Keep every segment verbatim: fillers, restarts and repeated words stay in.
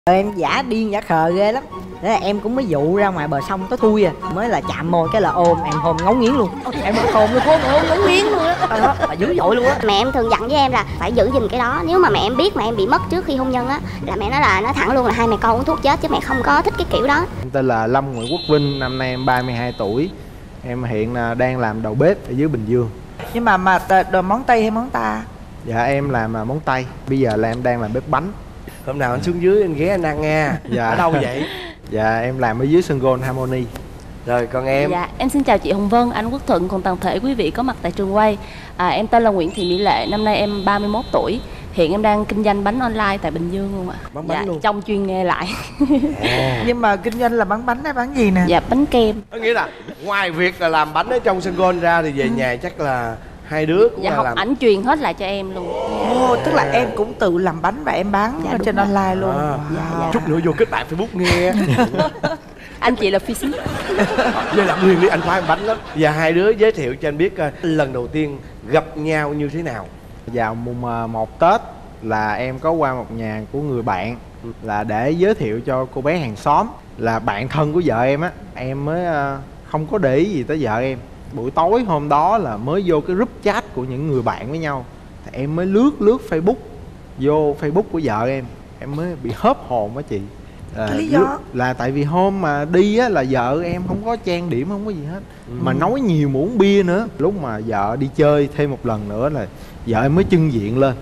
Em giả điên giả khờ ghê lắm. Thế là em cũng mới dụ ra ngoài bờ sông tối thui à. Mới là chạm môi cái là ôm, em hôn ngấu nghiến luôn. Em mất hồn luôn, hôn hôn ngấu nghiến luôn á. Đó, là dữ dội luôn á. Mẹ em thường dặn với em là phải giữ gìn cái đó. Nếu mà mẹ em biết mà em bị mất trước khi hôn nhân á, là mẹ nói là nói thẳng luôn là hai mẹ con uống thuốc chết, chứ mẹ không có thích cái kiểu đó. Em tên là Lâm Nguyễn Quốc Vinh, năm nay em ba mươi hai tuổi. Em hiện là đang làm đầu bếp ở dưới Bình Dương. Nhưng mà mà đồ món Tây hay món ta? Dạ em làm món Tây. Bây giờ là em đang làm bếp bánh. Hôm nào anh xuống dưới anh ghé anh ăn nha. Dạ. Ở đâu vậy? Dạ em làm ở dưới Sun Gold Harmony. Rồi còn em? Dạ em xin chào chị Hồng Vân, anh Quốc Thuận cùng toàn thể quý vị có mặt tại trường quay. à, Em tên là Nguyễn Thị Mỹ Lệ, năm nay em ba mươi mốt tuổi. Hiện em đang kinh doanh bánh online tại Bình Dương luôn ạ. Bán dạ, bánh luôn? trong chuyên nghề lại. À. Nhưng mà kinh doanh là bán bánh hay bán gì nè? Dạ bánh kem. Có nghĩa là ngoài việc là làm bánh ở trong Sun Gold ra thì về nhà chắc là hai đứa cũng Dạ là học làm. ảnh truyền hết lại cho em luôn. Ồ, tức là em cũng tự làm bánh và em bán Dạ, trên đúng rồi. online luôn. À. Dạ, dạ. Chút nữa vô kết bạn Facebook nghe. Anh chị là phi ship. Với làm liền đi, anh khoái ăn bánh lắm. Và hai đứa giới thiệu cho anh biết uh, lần đầu tiên gặp nhau như thế nào. Vào mùng một Tết là em có qua một nhà của người bạn là để giới thiệu cho cô bé hàng xóm là bạn thân của vợ em á. Em mới uh, không có để ý gì tới vợ em. Buổi tối hôm đó là mới vô cái group chat của những người bạn với nhau, thì em mới lướt lướt Facebook, vô Facebook của vợ em, em mới bị hớp hồn á chị. À, Lý do? Là tại vì hôm mà đi á là vợ em không có trang điểm, không có gì hết. ừ. Mà nói nhiều mà uống bia nữa. Lúc mà vợ đi chơi thêm một lần nữa là vợ em mới trưng diện lên.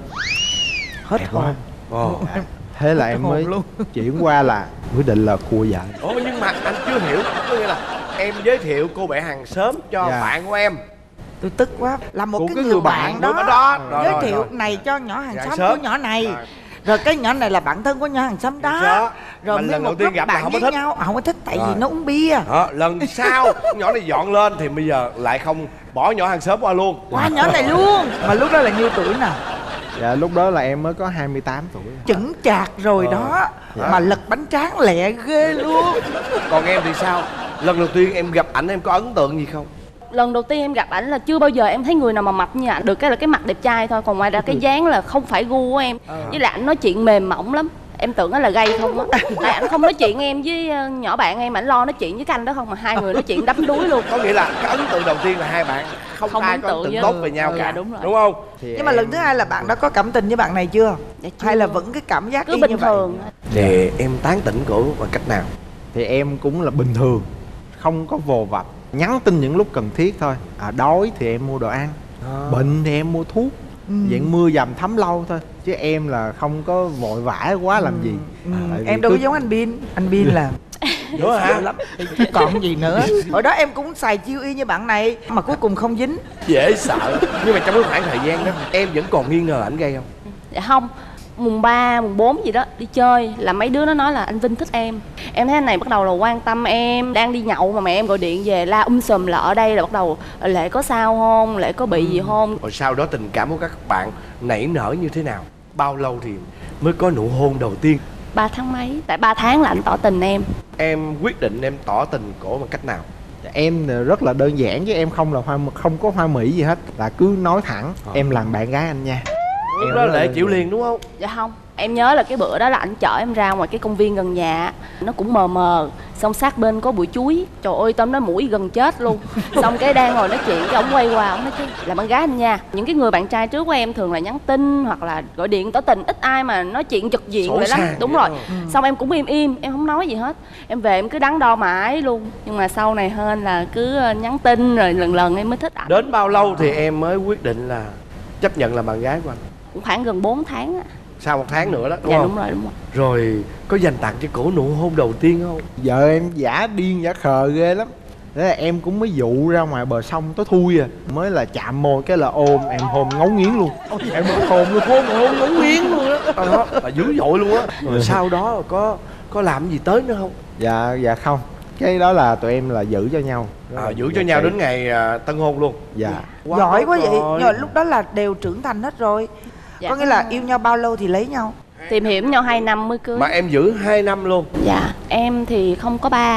Hết hồn. Ồ. À, thế là em mới chuyển qua là quyết định là cua vợ. Ồ nhưng mà anh chưa hiểu, có nghĩa là em giới thiệu cô bé hàng xóm cho Dạ. bạn của em. Tôi tức quá. Là một Của cái cái người, người bạn, bạn đó, đó, đó. Rồi, giới rồi, thiệu rồi. này cho nhỏ hàng Dạ, xóm sớm. của nhỏ này. Rồi. Rồi cái nhỏ này là bạn thân của nhỏ hàng xóm đó. Đó. Rồi Mà mới lần đầu một tiên lúc gặp là bạn không có với thích. nhau, không có thích tại Rồi. vì nó uống bia. Đó, lần sau nhỏ này dọn lên thì bây giờ lại không bỏ nhỏ hàng xóm qua luôn. Qua nhỏ này luôn. Mà lúc đó là nhiêu tuổi nè? Dạ lúc đó là em mới có hai mươi tám tuổi. Chững chạc rồi Ờ. đó. Dạ. Mà lật bánh tráng lẹ ghê luôn. Còn em thì sao? Lần đầu tiên em gặp ảnh em có ấn tượng gì không? Lần đầu tiên em gặp ảnh là chưa bao giờ em thấy người nào mà mập như ảnh. Được cái là cái mặt đẹp trai thôi, còn ngoài ra cái dáng là không phải gu của em. Với lại ảnh nói chuyện mềm mỏng lắm. Em tưởng nó là gay không á. Tại ảnh không nói chuyện em với uh, nhỏ bạn em, ảnh lo nói chuyện với cái anh đó không, mà hai người nói chuyện đắm đuối luôn. Có nghĩa là cái ấn tượng đầu tiên là hai bạn không, Không ai ấn có ấn tượng tượng với- tốt về nhau Ừ, cả, dạ, đúng rồi. đúng không? Thì Nhưng mà em- lần thứ hai là bạn đã có cảm tình với bạn này chưa? Dạ, chưa. Hay là vẫn cái cảm giác Cứ y bình như vậy? thường. Thì em tán tỉnh cổ bằng cách nào? Thì em cũng là bình thường, không có vồ vập, nhắn tin những lúc cần thiết thôi. À, đói thì em mua đồ ăn, À. bệnh thì em mua thuốc. Ừ. Dạng mưa dầm thấm lâu thôi, chứ em là không có vội vã quá làm gì. Ừ. À, tại vì Em đâu cứ- có giống anh Bin. Anh Bin là Nữa hả? lắm. Chứ còn gì nữa. Hồi đó em cũng xài chiêu y như bạn này mà cuối cùng không dính. Dễ sợ. Nhưng mà trong cái khoảng thời gian đó em vẫn còn nghi ngờ ảnh gay không? Dạ không. Mùng ba, mùng bốn gì đó đi chơi là mấy đứa nó nói là anh Vinh thích em. Em thấy anh này bắt đầu là quan tâm em. Đang đi nhậu mà mẹ em gọi điện về la um sùm là ở đây là bắt đầu Lệ có sao không, Lệ có bị gì không. Rồi sau đó tình cảm của các bạn nảy nở như thế nào? Bao lâu thì mới có nụ hôn đầu tiên? Ba tháng mấy. Tại ba tháng là anh tỏ tình em. Em quyết định em tỏ tình cổ bằng cách nào? Em rất là đơn giản, chứ em không là hoa không có hoa mỹ gì hết, là cứ nói thẳng Ờ. em làm bạn gái anh nha. Lúc Em đó rất là Lệ đơn chịu giản. liền đúng không? Dạ không. Em nhớ là cái bữa đó là anh chở em ra ngoài cái công viên gần nhà. Nó cũng mờ mờ. Xong sát bên có bụi chuối. Trời ơi tôm nó mũi gần chết luôn. Xong cái đang ngồi nói chuyện, cái ông quay qua ông nói chứ là bạn gái anh nha. Những cái người bạn trai trước của em thường là nhắn tin hoặc là gọi điện tỏ tình, ít ai mà nói chuyện trực diện Sổ vậy lắm. sàng Đúng vậy rồi. đó. Xong em cũng im im, em không nói gì hết. Em về em cứ đắn đo mãi luôn. Nhưng mà sau này hơn là cứ ờ, nhắn tin rồi lần lần em mới thích ảnh. Đến bao lâu thì em mới quyết định là chấp nhận là bạn gái của anh? Cũng khoảng gần bốn tháng á. Sau một tháng nữa đó đúng Dạ không? đúng rồi, đúng rồi. Rồi có dành tặng cho cổ nụ hôn đầu tiên không? Vợ em giả điên giả khờ ghê lắm. Thế là em cũng mới dụ ra ngoài bờ sông tối thui à. Mới là chạm môi cái là ôm, em hôn ngấu nghiến luôn. Em mất hồn luôn, hôn hôn ngấu nghiến luôn á. Đó, là dữ dội luôn á. Rồi sau đó có có làm gì tới nữa không? Dạ dạ không. Cái đó là tụi em là giữ cho nhau. À, giữ cho nhau đến ngày à, tân hôn luôn. Dạ. Giỏi quá vậy. rồi. Nhưng mà lúc đó là đều trưởng thành hết rồi. Dạ. Có nghĩa là yêu nhau bao lâu thì lấy nhau? Tìm hiểu nhau hai năm mới cưới. Mà em giữ hai năm luôn. Dạ, em thì không có ba.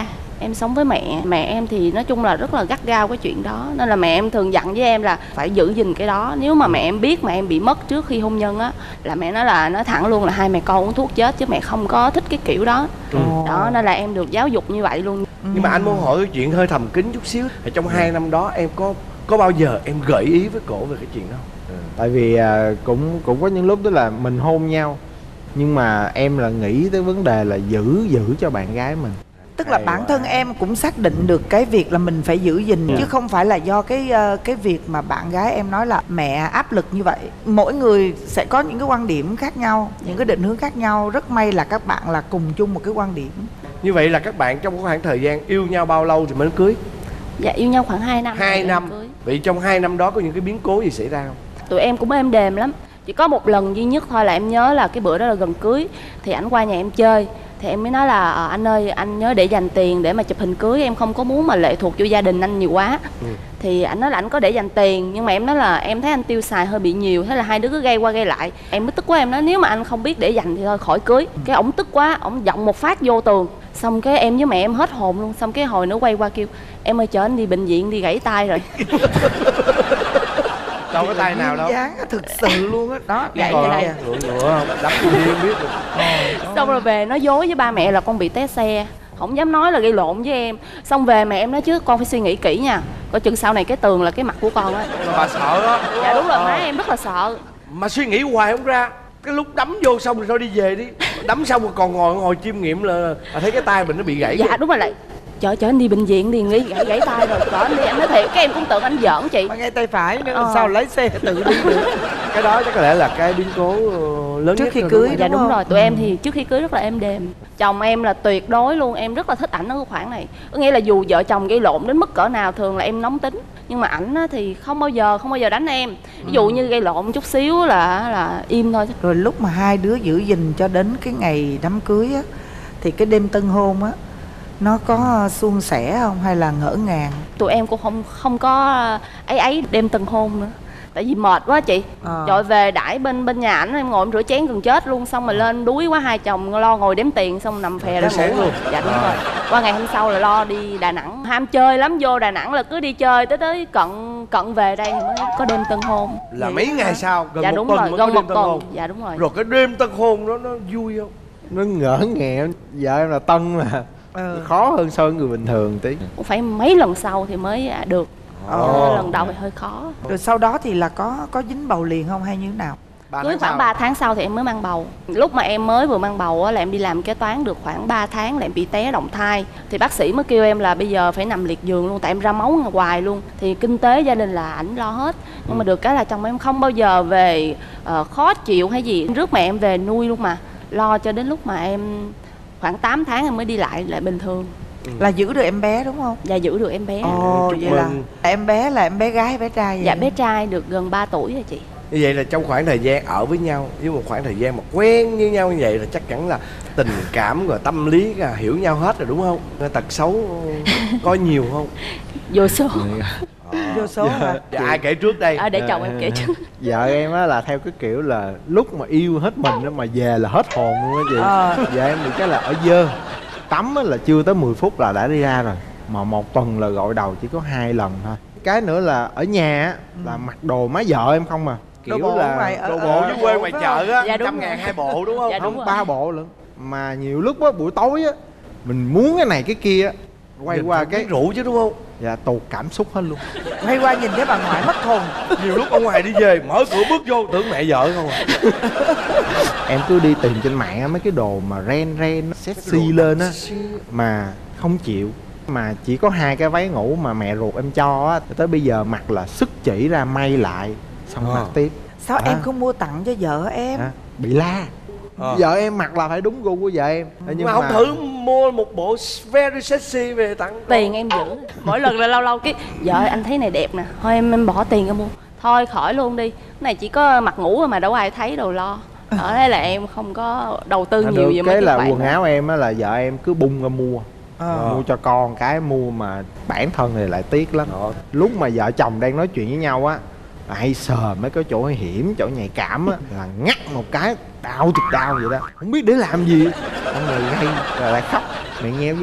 Em sống với mẹ. Mẹ em thì nói chung là rất là gắt gao cái chuyện đó. Nên là mẹ em thường dặn với em là phải giữ gìn cái đó. Nếu mà mẹ em biết mà em bị mất trước khi hôn nhân á, là mẹ nói là nói thẳng luôn là hai mẹ con uống thuốc chết, chứ mẹ không có thích cái kiểu đó. Ừ. Đó nên là em được giáo dục như vậy luôn. Nhưng mà anh muốn hỏi cái chuyện hơi thầm kín chút xíu. Thì trong hai năm đó em có có bao giờ em gợi ý với cổ về cái chuyện đó không? Tại vì à, cũng cũng có những lúc đó là mình hôn nhau, nhưng mà em là nghĩ tới vấn đề là giữ giữ cho bạn gái mình. Tức là bản thân em cũng xác định được cái việc là mình phải giữ gìn, Yeah. chứ không phải là do cái ờ, cái việc mà bạn gái em nói là mẹ áp lực như vậy. Mỗi người sẽ có những cái quan điểm khác nhau, những cái định hướng khác nhau. Rất may là các bạn là cùng chung một cái quan điểm. Như vậy là các bạn trong cái khoảng thời gian yêu nhau bao lâu thì mới cưới? Dạ yêu nhau khoảng hai năm. Hai rồi năm. cưới. Vậy trong hai năm đó có những cái biến cố gì xảy ra không? Tụi em cũng êm đềm lắm. Chỉ có một lần duy nhất thôi là em nhớ là cái bữa đó là gần cưới. Thì ảnh qua nhà em chơi. Thì em mới nói là à, anh ơi anh nhớ để dành tiền để mà chụp hình cưới. Em không có muốn mà lệ thuộc vô gia đình anh nhiều quá. Ừ. Thì ảnh nói là anh có để dành tiền. Nhưng mà em nói là em thấy anh tiêu xài hơi bị nhiều. Thế là hai đứa cứ gây qua gây lại. Em mới tức quá, em nói nếu mà anh không biết để dành thì thôi khỏi cưới. Cái ổng tức quá, ổng giọng một phát vô tường. Xong cái em với mẹ em hết hồn luôn. Xong cái hồi nữa quay qua kêu em ơi chở anh đi bệnh viện đi, gãy tay rồi. Đâu có tay nào đâu. Dáng thực sự luôn á. Đó, Vậy vậy vậy nè. Ngựa ngựa không? Đắp đi không biết được. Xong rồi về nói dối với ba mẹ là con bị té xe, không dám nói là gây lộn với em. Xong về mẹ em nói chứ con phải suy nghĩ kỹ nha, coi chừng sau này cái tường là cái mặt của con á. Mà bà sợ đó. Dạ đúng rồi, Ờ. má em rất là sợ. Mà suy nghĩ hoài không ra. Cái lúc đấm vô xong rồi thôi đi về đi. Đấm xong rồi còn ngồi ngồi chiêm nghiệm là à, thấy cái tay mình nó bị gãy. Dạ đúng rồi, lại chở chở anh đi bệnh viện đi, nghĩ gãy gãy tay rồi chở anh đi. Anh nói thiệt, cái em cũng tưởng anh giỡn chị. Mà ngay tay phải nữa, Ờ. sao lấy xe tự đi được. Cái đó chắc có lẽ là cái biến cố ờ, lớn Trước nhất khi rồi, cưới đúng Dạ đúng đúng không? rồi, tụi em thì trước khi cưới rất là êm đềm. Chồng em là tuyệt đối luôn, em rất là thích ảnh ở cái khoảng này. Có nghĩa là dù vợ chồng gây lộn đến mức cỡ nào thường là em nóng tính, nhưng mà ảnh á thì không bao giờ không bao giờ đánh em. Ví dụ như gây lộn chút xíu là là im thôi. Rồi lúc mà hai đứa giữ gìn cho đến cái ngày đám cưới á, thì cái đêm tân hôn á, nó có suôn sẻ không hay là ngỡ ngàng? Tụi em cũng không không có ấy ấy đêm tân hôn nữa, tại vì mệt quá chị. Ờ. Trời về đãi bên bên nhà ảnh, em ngồi em rửa chén gần chết luôn. Xong mà lên đuối quá, hai chồng lo ngồi đếm tiền, xong nằm phè ra Tới sáng ngủ luôn. Dạ đúng rồi. Qua ngày hôm sau là lo đi Đà Nẵng, ham chơi lắm. Vô Đà Nẵng là cứ đi chơi tới tới cận cận về đây mới có đêm tân hôn. Là mấy ngày sau, gần Dạ một đúng tuần rồi, mới gần có một đêm tân tuần. hôn. Dạ đúng rồi. Rồi cái đêm tân hôn đó nó vui không? Nó ngỡ ngàng, vợ em là Tân mà. Ừ. Khó hơn so với người bình thường tí. Cũng phải mấy lần sau thì mới à, được. Ồ. Nên lần đầu thì hơi khó. Rồi sau đó thì là có có dính bầu liền không hay như thế nào? Ba Cưới tháng khoảng sau. ba tháng sau thì em mới mang bầu. Lúc mà em mới vừa mang bầu á, là em đi làm kế toán được khoảng ba tháng là em bị té động thai. Thì bác sĩ mới kêu em là bây giờ phải nằm liệt giường luôn, tại em ra máu hoài luôn. Thì kinh tế gia đình là ảnh lo hết. Nhưng mà được cái là chồng em không bao giờ về uh, khó chịu hay gì. Rước mẹ em về nuôi luôn mà. Lo cho đến lúc mà em khoảng tám tháng em mới đi lại lại bình thường. Là giữ được em bé đúng không? Và giữ được em bé. Ồ, chúc vậy là mừng. em bé là em bé gái hay bé trai vậy? Dạ bé trai được gần ba tuổi rồi chị. Như vậy là trong khoảng thời gian ở với nhau, với một khoảng thời gian mà quen với nhau như vậy là chắc chắn là tình cảm rồi tâm lý à, hiểu nhau hết rồi đúng không? Tật xấu có nhiều không? Vô số. Vô số hả? Dạ, ai kể trước đây? À, để chồng em kể trước. Vợ em á là theo cái kiểu là lúc mà yêu hết mình á mà về là hết hồn luôn á chị. Ờ. Vợ em bị cái là ở dơ. Tắm á là chưa tới mười phút là đã đi ra rồi. Mà một tuần là gội đầu chỉ có hai lần thôi. Cái nữa là ở nhà á là mặc đồ má vợ em không mà. Đồ Kiểu bộ là ngoài ở- Đồ ở- bộ với quê ngoài phải chợ á, Dạ, đúng trăm rồi. ngàn hai bộ đúng không? Dạ, đúng không rồi. ba bộ lận. Mà nhiều lúc á buổi tối á mình muốn cái này cái kia á, quay Nhìn qua không cái biết rượu chứ đúng không? dạ tuột cảm xúc hết luôn. Hay qua nhìn thấy bà ngoại mất hồn. Nhiều lúc ở ngoài đi về mở cửa bước vô tưởng mẹ vợ không à. Em cứ đi tìm trên mạng á, mấy cái đồ mà ren ren sexy lên á mà không chịu. Mà chỉ có hai cái váy ngủ mà mẹ ruột em cho á, tới bây giờ mặc là sức chỉ ra may lại xong Ờ. mặc tiếp. Sao À. em không mua tặng cho vợ em? À, bị la. Ờ. Vợ em mặc là phải đúng gu của vợ em. Nhưng mà không thử mua một bộ very sexy về tặng Tiền em giữ. Mỗi lần là lâu lâu cái vợ ơi, anh thấy này đẹp nè, thôi em em bỏ tiền ra mua. Thôi khỏi luôn đi, cái này chỉ có mặc ngủ mà đâu ai thấy đâu lo. Ở thế là em không có đầu tư À, nhiều được về mấy cái là khoản quần đó. áo em á là vợ em cứ bung ra mua. Ờ. Mua cho con cái mua mà bản thân thì lại tiếc lắm. Đó. Lúc mà vợ chồng đang nói chuyện với nhau á là hay sờ mấy cái chỗ hiểm, chỗ nhạy cảm á là ngắt một cái đau thiệt đau vậy đó, không biết để làm gì. Xong rồi gây rồi lại khóc. Mẹ nghe với em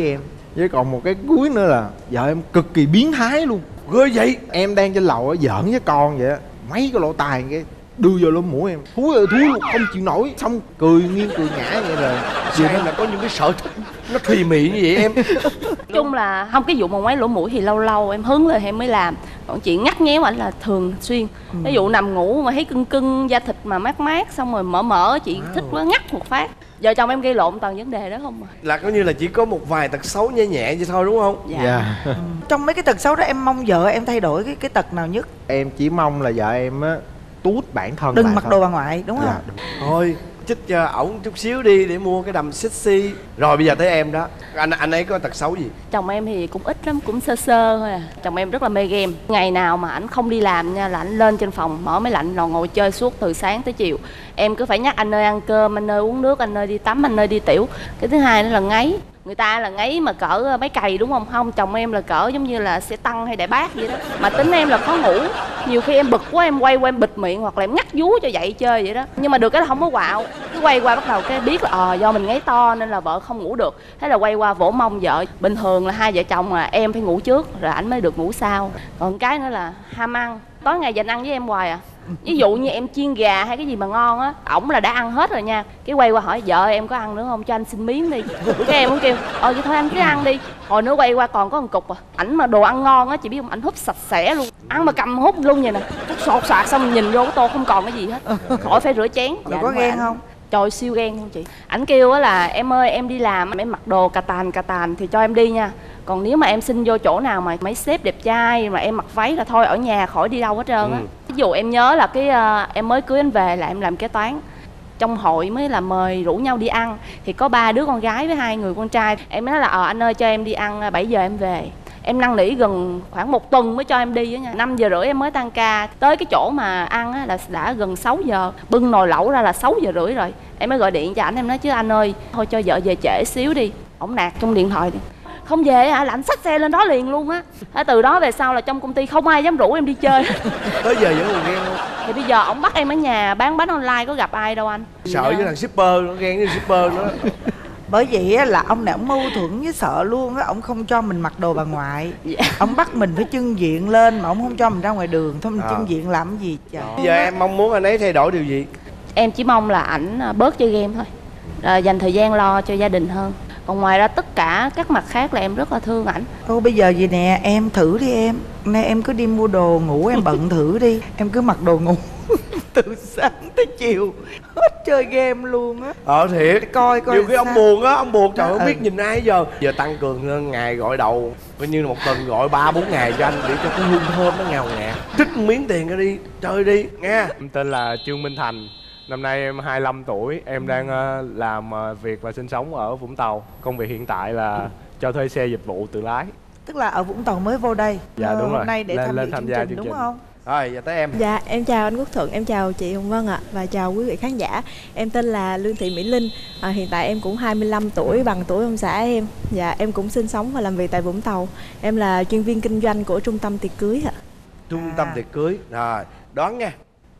Với còn một cái cuối nữa là vợ em cực kỳ biến thái luôn. Ghê vậy. Em đang trên lầu á, giỡn với con vậy á, mấy cái lỗ tai cái đưa vô lỗ mũi em, thúi ơi thúi luôn, không chịu nổi. Xong cười nghiêng cười ngã vậy rồi. Sao em là có những cái sở thích nó thùy mị như vậy em? Chung là không, cái vụ mà ngoáy lỗ mũi thì lâu lâu em hứng lên em mới làm, còn chuyện ngắt nhéo ảnh là thường xuyên. ừ. Ví dụ nằm ngủ mà thấy cưng cưng da thịt mà mát mát xong rồi mở mở chị wow. thích quá ngắt một phát. Vợ chồng em gây lộn toàn vấn đề đó không à. Là coi như là chỉ có một vài tật xấu nhẹ nhẹ vậy thôi đúng không? Dạ, yeah. ừ. Trong mấy cái tật xấu đó em mong vợ em thay đổi cái cái tật nào nhất? Em chỉ mong là vợ em á tút bản thân, đừng mặc đồ bà ngoại, đúng dạ, không? đúng. Thôi chích cho ổng chút xíu đi để mua cái đầm sexy. Rồi bây giờ tới em đó, anh anh ấy có tật xấu gì? Chồng em thì cũng ít lắm, cũng sơ sơ thôi à. Chồng em rất là mê game. Ngày nào mà ảnh không đi làm nha là ảnh lên trên phòng mở máy lạnh rồi ngồi chơi suốt từ sáng tới chiều. Em cứ phải nhắc anh ơi ăn cơm, anh ơi uống nước, anh ơi đi tắm, anh ơi đi tiểu. Cái thứ hai nữa là ngáy. Người ta là ngáy mà cỡ mấy cày đúng không? Không, chồng em là cỡ giống như là xe tăng hay đại bác vậy đó. Mà tính em là khó ngủ. Nhiều khi em bực quá em quay qua em bịt miệng hoặc là em ngắt vú cho dậy chơi vậy đó. Nhưng mà được cái là không có quạo. Cứ quay qua bắt đầu cái biết là ờ à, do mình ngáy to nên là vợ không ngủ được. Thế là quay qua vỗ mông vợ. Bình thường là hai vợ chồng là em phải ngủ trước rồi ảnh mới được ngủ sau. Còn cái nữa là ham ăn. Tối ngày dành ăn với em hoài à. Ví dụ như em chiên gà hay cái gì mà ngon á, ổng là đã ăn hết rồi nha. Cái quay qua hỏi vợ em có ăn nữa không, cho anh xin miếng đi. Cái em cũng kêu ờ vậy thôi anh cứ ăn đi. Hồi nữa quay qua còn có một cục à. Ảnh mà đồ ăn ngon á, chị biết không, ảnh húp sạch sẽ luôn. Ăn mà cầm hút luôn vậy nè. Hút sột soạt xong nhìn vô cái tô không còn cái gì hết. Khỏi phải rửa chén. Dạ, có ghen không? Trời siêu ghen không chị. Ảnh kêu á là em ơi em đi làm em mặc đồ cà tàn cà tàn thì cho em đi nha. Còn nếu mà em xin vô chỗ nào mà mấy sếp đẹp trai mà em mặc váy là thôi ở nhà khỏi đi đâu hết trơn á. ừ. Ví dụ em nhớ là cái uh, em mới cưới anh về là em làm kế toán. Trong hội mới là mời rủ nhau đi ăn. Thì có ba đứa con gái với hai người con trai. Em mới nói là ờ anh ơi cho em đi ăn bảy giờ em về. Em năn nỉ gần khoảng một tuần mới cho em đi á nha. Năm giờ rưỡi em mới tan ca. Tới cái chỗ mà ăn á là đã gần sáu giờ. Bưng nồi lẩu ra là sáu giờ rưỡi rồi. Em mới gọi điện cho ảnh em nói chứ anh ơi thôi cho vợ về trễ xíu đi. Ổng nạt trong điện thoại đi. Không về hả? Là anh xách xe lên đó liền luôn á. Từ đó về sau là trong công ty không ai dám rủ em đi chơi. Tới giờ vẫn còn ghen không? Thì bây giờ ổng bắt em ở nhà bán bánh online có gặp ai đâu anh. Sợ với thằng shipper, nó ghen với shipper nữa. Bởi vậy á, là ông này ông mâu thuẫn với sợ luôn á. Ông không cho mình mặc đồ bà ngoại. Dạ. Ông bắt mình phải trưng diện lên mà ông không cho mình ra ngoài đường. Thôi mình à. trưng diện làm cái gì trời. Bây giờ em mong muốn anh ấy thay đổi điều gì? Em chỉ mong là ảnh bớt chơi game thôi, à, dành thời gian lo cho gia đình hơn. Còn ngoài ra tất cả các mặt khác là em rất là thương ảnh. Thôi bây giờ gì nè, em thử đi em. Nay em cứ đi mua đồ ngủ em bận thử đi. Em cứ mặc đồ ngủ từ sáng tới chiều hết chơi game luôn á. Ờ thiệt. Coi coi nhiều khi ông buồn á, ông buồn trời à, không biết ừ. nhìn ai giờ. Giờ tăng cường hơn ngày gọi đầu, coi như là một tuần gọi ba bốn ngày cho anh để cho cái hương thơm nó ngào ngạt. Trích miếng tiền ra đi, chơi đi nha. Em tên là Trương Minh Thành. Năm nay em hai mươi lăm tuổi, em đang uh, làm uh, việc và sinh sống ở Vũng Tàu. Công việc hiện tại là cho thuê xe dịch vụ tự lái. Tức là ở Vũng Tàu mới vô đây. Dạ đúng hôm rồi. nay để lên, tham lên dự tham chương gia trình chương đúng trình. không? Rồi giờ tới em. Dạ em chào anh Quốc Thuận, em chào chị Hồng Vân ạ. Và chào quý vị khán giả. Em tên là Lương Thị Mỹ Linh, à, hiện tại em cũng hai mươi lăm tuổi, bằng tuổi ông xã em. Dạ em cũng sinh sống và làm việc tại Vũng Tàu. Em là chuyên viên kinh doanh của trung tâm tiệc cưới ạ. Trung tâm tiệc cưới. Rồi đoán nha.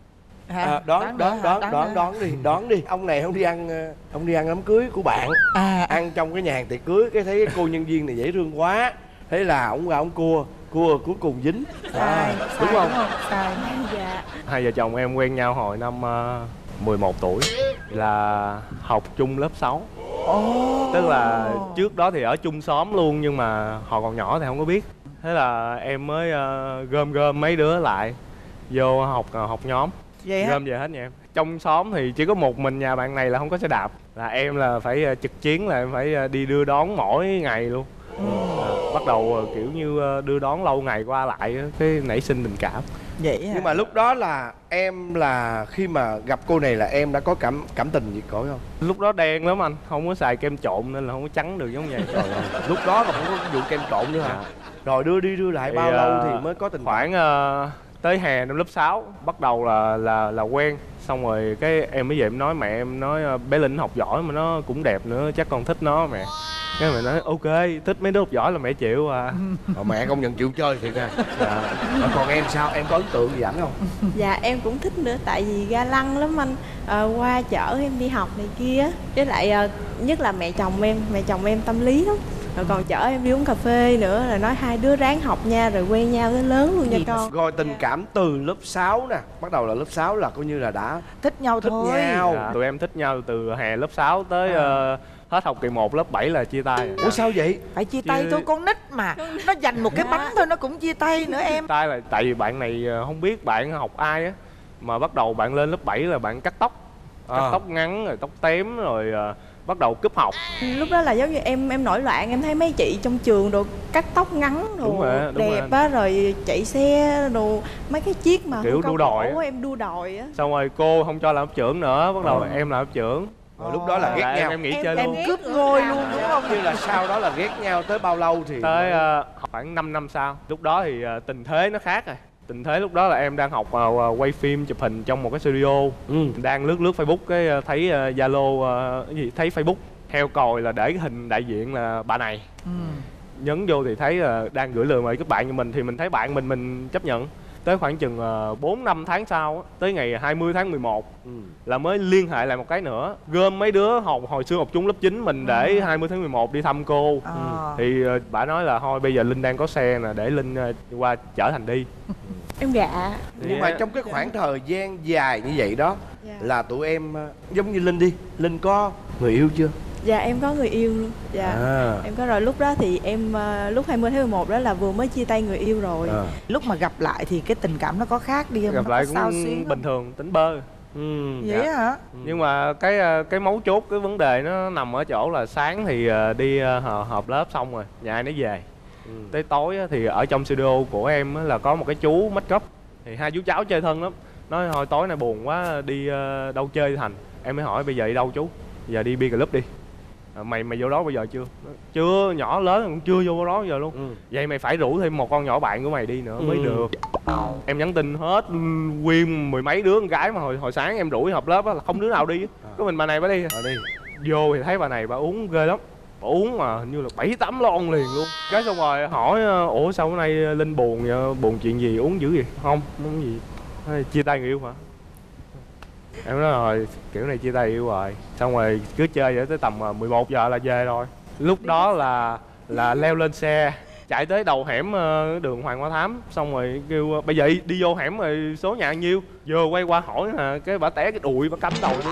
À, đoán đoán đoán đoán đoán, đoán, đoán đi đoán đi. Ông này không đi ăn ông đi ăn đám cưới của bạn, à. ăn trong cái nhà hàng tiệc cưới, cái thấy cái cô nhân viên này dễ thương quá, thế là ông ra ông cua cua cuối cùng dính. Sai, à, sai đúng không? Đúng không? Sai. Dạ. Hai vợ chồng em quen nhau hồi năm uh, mười một tuổi, là học chung lớp sáu. Oh. Tức là trước đó thì ở chung xóm luôn nhưng mà họ còn nhỏ thì không có biết. Thế là em mới uh, gom gom mấy đứa lại vô học uh, học nhóm. Vậy hả? Gom về hết nha em. Trong xóm thì chỉ có một mình nhà bạn này là không có xe đạp, là em là phải uh, trực chiến, là em phải uh, đi đưa đón mỗi ngày luôn. ừ. à, Bắt đầu uh, kiểu như uh, đưa đón lâu ngày qua lại uh, cái nảy sinh tình cảm. Vậy hả? Nhưng mà lúc đó là em là khi mà gặp cô này là em đã có cảm cảm tình gì cỗi không? Lúc đó đen lắm anh, không có xài kem trộn nên là không có trắng được giống vậy. Rồi, rồi. Lúc đó mà không có vụ kem trộn nữa hả? Dạ. Rồi đưa đi đưa lại thì, bao lâu uh, thì mới có tình khoảng uh, tới hè năm lớp sáu bắt đầu là là là quen. Xong rồi cái em mới về em nói mẹ em nói bé Linh học giỏi mà nó cũng đẹp nữa, chắc con thích nó mẹ. Cái mẹ nói ok, thích mấy đứa học giỏi là mẹ chịu à. Rồi mẹ công nhận chịu chơi thiệt à. Dạ. Còn em sao, em có ấn tượng gì ảnh không? Dạ em cũng thích nữa, tại vì ga lăng lắm anh. À, qua chở em đi học này kia. Với lại à, nhất là mẹ chồng em, mẹ chồng em tâm lý lắm. Rồi còn chở em đi uống cà phê nữa, là nói hai đứa ráng học nha, rồi quen nhau tới lớn luôn nha con. Rồi tình cảm từ lớp sáu nè, bắt đầu là lớp sáu là coi như là đã Thích nhau thích thôi. nhau. Dạ, tụi em thích nhau từ hè lớp sáu tới ờ, hết học kỳ một lớp bảy là chia tay. Ủa sao vậy? Phải chia tay Chứ- thôi, con nít mà. Nó dành một cái bánh thôi nó cũng chia tay nữa em. Chia tay là tại vì bạn này ờ, không biết bạn học ai á, mà bắt đầu bạn lên lớp bảy là bạn cắt tóc, cắt À. tóc ngắn rồi tóc tém rồi ờ, bắt đầu cúp học. Lúc đó là giống như em em nổi loạn, em thấy mấy chị trong trường đồ cắt tóc ngắn đồ Đúng rồi, đúng đẹp rồi. á, rồi chạy xe đồ mấy cái chiếc mà Kiểu hương đua cao đòi cổ á. em đua đòi á. Xong rồi cô không cho làm lớp trưởng nữa, bắt đầu Ờ. em làm lớp trưởng. Rồi lúc đó là ghét Là nhau. em, em nghỉ Em- chơi em luôn. ghét Cướp ngôi luôn đúng không? Như là sau đó là ghét nhau tới bao lâu thì Tới ờ, khoảng năm năm sau. Lúc đó thì ờ, tình thế nó khác rồi. Tình thế lúc đó là em đang học ờ, quay phim chụp hình trong một cái studio. ừ. Đang lướt lướt Facebook cái ờ, thấy ờ, Zalo ờ, cái gì thấy Facebook heo còi là để cái hình đại diện là bà này. Ừ. Nhấn vô thì thấy ờ, đang gửi lời mời các bạn cho mình, thì mình thấy bạn mình mình chấp nhận. Tới khoảng chừng uh, bốn năm tháng sau á, tới ngày hai mươi tháng mười một Ừ. là mới liên hệ lại một cái nữa, gom mấy đứa học hồi xưa học chung lớp chín mình để hai mươi tháng mười một đi thăm cô. À. Thì uh, bà nói là thôi bây giờ Linh đang có xe nè, để Linh uh, qua chở Thành đi. Em gạ. Nhưng mà trong cái khoảng thời gian dài như vậy đó Dạ. là tụi em ờ, giống như Linh đi, Linh có người yêu chưa? Dạ em có người yêu luôn. Dạ. À. Em có rồi, lúc đó thì em ờ, lúc hai mươi tháng mười một đó là vừa mới chia tay người yêu rồi. À. Lúc mà gặp lại thì cái tình cảm nó có khác đi không? Gặp Nó lại có sao cũng xuyến bình thường, tính bơ. Ừ. vậy dạ. hả? Nhưng mà cái uh, cái mấu chốt cái vấn đề nó nằm ở chỗ là sáng thì uh, đi uh, họp lớp xong rồi nhà ai nấy về. Ừ. Tới tối á, thì ở trong studio của em á, là có một cái chú make up, thì hai chú cháu chơi thân lắm, nói thôi tối nay buồn quá đi ờ, đâu chơi Thành. Em mới hỏi bây giờ đi đâu chú? Giờ đi bia club đi. À, mày mày vô đó bây giờ chưa? Nói, chưa, nhỏ lớn cũng chưa vô đó giờ luôn. Ừ. Vậy mày phải rủ thêm một con nhỏ bạn của mày đi nữa mới Ừ. được. Em nhắn tin hết nguyên mười mấy đứa con gái mà hồi hồi sáng em rủ đi họp lớp á là không đứa nào đi, có mình bà này bà đi. Rồi đi. Vô thì thấy bà này bà uống ghê lắm, bà uống mà hình như là bảy tám lon liền luôn. Cái xong rồi hỏi ủa sao bữa nay Linh buồn vậy, buồn chuyện gì, uống dữ gì? Không, không uống gì. Nói, chia tay người yêu hả? Em nói rồi kiểu này chia tay yêu rồi. Xong rồi cứ chơi vậy tới tầm mười một giờ là về rồi. Lúc đó là là leo lên xe chạy tới đầu hẻm ờ, đường Hoàng Hoa Thám, xong rồi kêu bây giờ đi, đi vô hẻm rồi số nhà nhiêu, vừa quay qua hỏi hả, cái bà té cái đùi bà cắm đầu xuống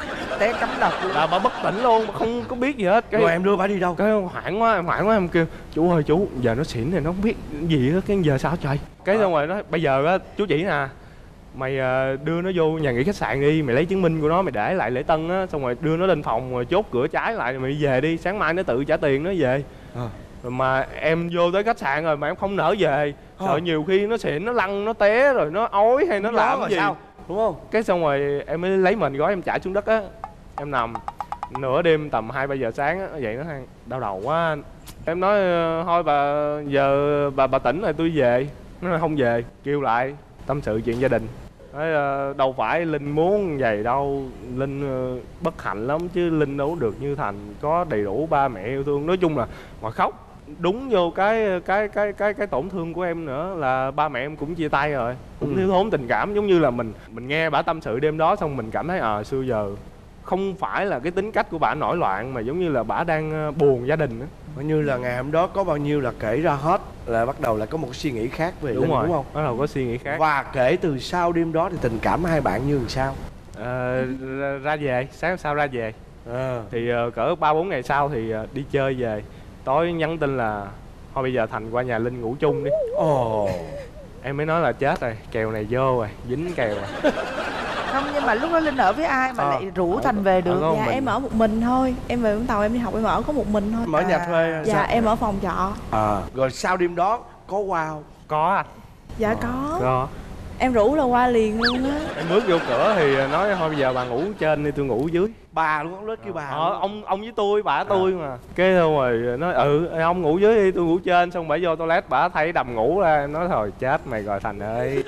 Té cắm đầu luôn. là bà bất tỉnh luôn, bà không có biết gì hết. Cái Rồi em đưa bà đi đâu? cái hoảng quá, em hoảng quá em kêu chú ơi chú giờ nó xỉn này nó không biết gì hết, cái giờ sao trời. Cái xong rồi nó bây giờ á chú chỉ nè, mày ờ, đưa nó vô nhà nghỉ khách sạn đi, mày lấy chứng minh của nó mày để lại lễ tân á, xong rồi đưa nó lên phòng rồi chốt cửa trái lại rồi mày đi về đi, sáng mai nó tự trả tiền nó về. À. Rồi mà em vô tới khách sạn rồi mà em không nỡ về, sợ Ờ. nhiều khi nó xỉn nó lăn nó té rồi nó ói hay nó Đó làm rồi gì sao? Đúng không? cái xong rồi em mới lấy mình gói em trả xuống đất á, em nằm nửa đêm tầm hai ba giờ sáng á, vậy nó than đau đầu quá. Em nói ờ, thôi bà giờ bà bà tỉnh rồi tôi về. Nó nói không về, kêu lại tâm sự chuyện gia đình. Nói ờ, đâu phải Linh muốn vậy đâu, Linh ờ, bất hạnh lắm chứ Linh đâu được như Thành có đầy đủ ba mẹ yêu thương. Nói chung là mà khóc đúng vô cái cái cái cái cái tổn thương của em nữa là ba mẹ em cũng chia tay rồi, cũng Ừ. thiếu thốn tình cảm. Giống như là mình mình nghe bả tâm sự đêm đó xong mình cảm thấy à xưa giờ không phải là cái tính cách của bả nổi loạn mà giống như là bả đang ờ, buồn gia đình á. Coi như là ngày hôm đó có bao nhiêu là kể ra hết, là bắt đầu là có một suy nghĩ khác về Đúng Linh, rồi, đúng không? bắt đầu có suy nghĩ khác. Và kể từ sau đêm đó thì tình cảm hai bạn như làm sao? Ờ, ra- ra về sáng hôm sau ra về À. thì ờ, cỡ ba bốn ngày sau thì ờ, đi chơi về, tối nhắn tin là thôi bây giờ Thành qua nhà Linh ngủ chung đi. Ồ. Em mới nói là chết rồi, kèo này vô rồi, dính kèo rồi. Không, nhưng mà lúc đó Linh ở với ai mà Ờ. lại rủ Thành về được? Ờ, Dạ mình- em ở một mình thôi, em về Vũng Tàu em đi học em ở có một mình thôi. Mở nhà thuê Dạ sao? em ở phòng trọ. À. Rồi sau đêm đó có qua không? Có anh. Dạ có. Có. Em rủ là qua liền luôn á. Em bước vô cửa thì nói thôi bây giờ bà ngủ trên đi tôi ngủ dưới. Bà luôn, ông lớn kêu bà. Ờ, luôn. ông ông với tôi, bà tôi mà. Cái xong rồi nói ừ ông ngủ dưới đi tôi ngủ trên, xong bả vô toilet bả thấy đầm ngủ ra, em nói thôi chết mày rồi Thành ơi.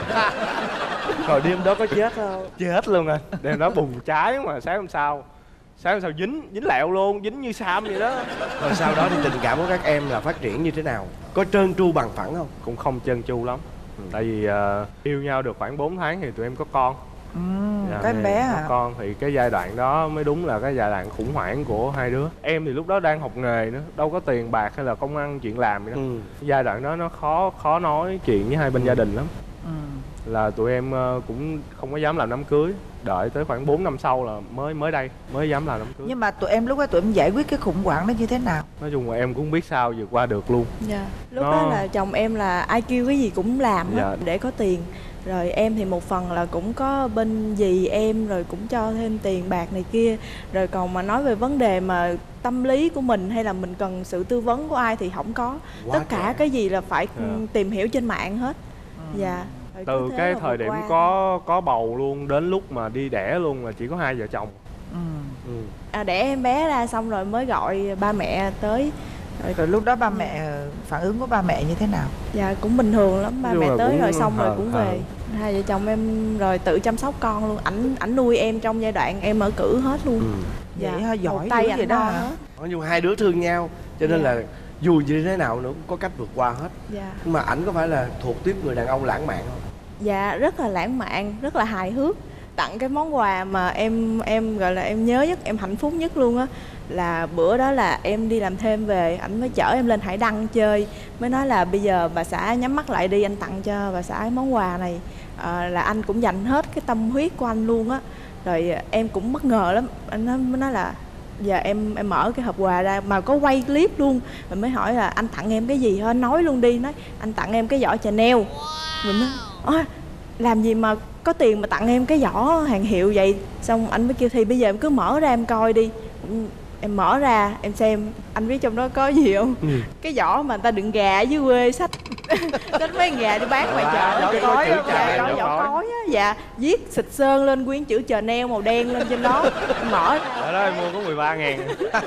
Rồi đêm đó có chết không? Chết luôn rồi. Đêm đó bùng cháy mà sáng hôm sau. Sáng hôm sau dính, dính lẹo luôn, dính như Sam vậy đó. Rồi sau đó thì tình cảm của các em là phát triển như thế nào? Có trơn tru bằng phẳng không? Cũng không trơn tru lắm. Tại vì ờ, yêu nhau được khoảng bốn tháng thì tụi em có con. Ừ, Dạ, có em bé có hả? con thì cái giai đoạn đó mới đúng là cái giai đoạn khủng hoảng của hai đứa. Em thì lúc đó đang học nghề nữa, đâu có tiền bạc hay là công ăn chuyện làm gì đâu. Ừ. Giai đoạn đó nó khó khó nói chuyện với hai bên gia đình lắm. Ừ. Là tụi em ờ, cũng không có dám làm đám cưới, đợi tới khoảng bốn năm sau là mới mới đây mới dám làm đám cưới. Nhưng mà tụi em lúc đó tụi em giải quyết cái khủng hoảng đó như thế nào? Nói chung là em cũng không biết sao vượt qua được luôn. Dạ. Lúc Nó- đó là chồng em là ai kêu cái gì cũng làm hết Dạ. để có tiền. Rồi em thì một phần là cũng có bên dì em rồi cũng cho thêm tiền bạc này kia. Rồi còn mà nói về vấn đề mà tâm lý của mình hay là mình cần sự tư vấn của ai thì không có. Quá Tất cả trẻ. cái gì là phải Dạ. tìm hiểu trên mạng hết. Dạ. Rồi Từ cứ thế cái mà thời vượt điểm qua. có có bầu luôn đến lúc mà đi đẻ luôn là chỉ có hai vợ chồng. Ừ. Ừ. À, đẻ em bé ra xong rồi mới gọi ba mẹ tới. Rồi, Rồi lúc đó ba mẹ, phản ứng của ba mẹ như thế nào? dạ cũng bình thường lắm, ba Nói chung mẹ là tới cũng rồi xong rồi hờ- cũng hờ. về. Hai vợ chồng em rồi tự chăm sóc con luôn, ảnh ảnh nuôi em trong giai đoạn em ở cữ hết luôn. Ừ. Vậy hả? Giỏi một tay dữ ảnh vậy đó lo hả? hết. Nói chung hai đứa thương nhau cho nên Dạ. là dù như thế nào nữa cũng có cách vượt qua hết. Dạ. Nhưng mà ảnh có phải là thuộc tiếp người đàn ông lãng mạn không? Dạ rất là lãng mạn, rất là hài hước. Tặng cái món quà mà em em gọi là em nhớ nhất, em hạnh phúc nhất luôn á, là bữa đó là em đi làm thêm về, ảnh mới chở em lên Hải Đăng chơi, mới nói là bây giờ bà xã nhắm mắt lại đi, anh tặng cho bà xã cái món quà này. À, là anh cũng dành hết cái tâm huyết của anh luôn á. Rồi em cũng bất ngờ lắm, anh nói, mới nói là giờ em em mở cái hộp quà ra mà có quay clip luôn. Rồi mới hỏi là anh tặng em cái gì hả, anh nói luôn đi. Nói anh tặng em cái giỏ Chanel. Mình nói ôi, làm gì mà có tiền mà tặng em cái giỏ hàng hiệu vậy. Xong anh mới kêu thì bây giờ em cứ mở ra em coi đi. Em mở ra em xem, anh biết trong đó có gì không? Ừ. Cái giỏ mà người ta đựng gà ở dưới quê xách xách mấy con gà đi bán ngoài chợ. giỏ Chị- cối dạ, không? Dạ, giỏ giỏ giỏ cối. cối á. Dạ, viết xịt sơn lên quyến chữ Chanel màu đen lên trên đó. Em mở ra Ở đó em mua có mười ba ngàn.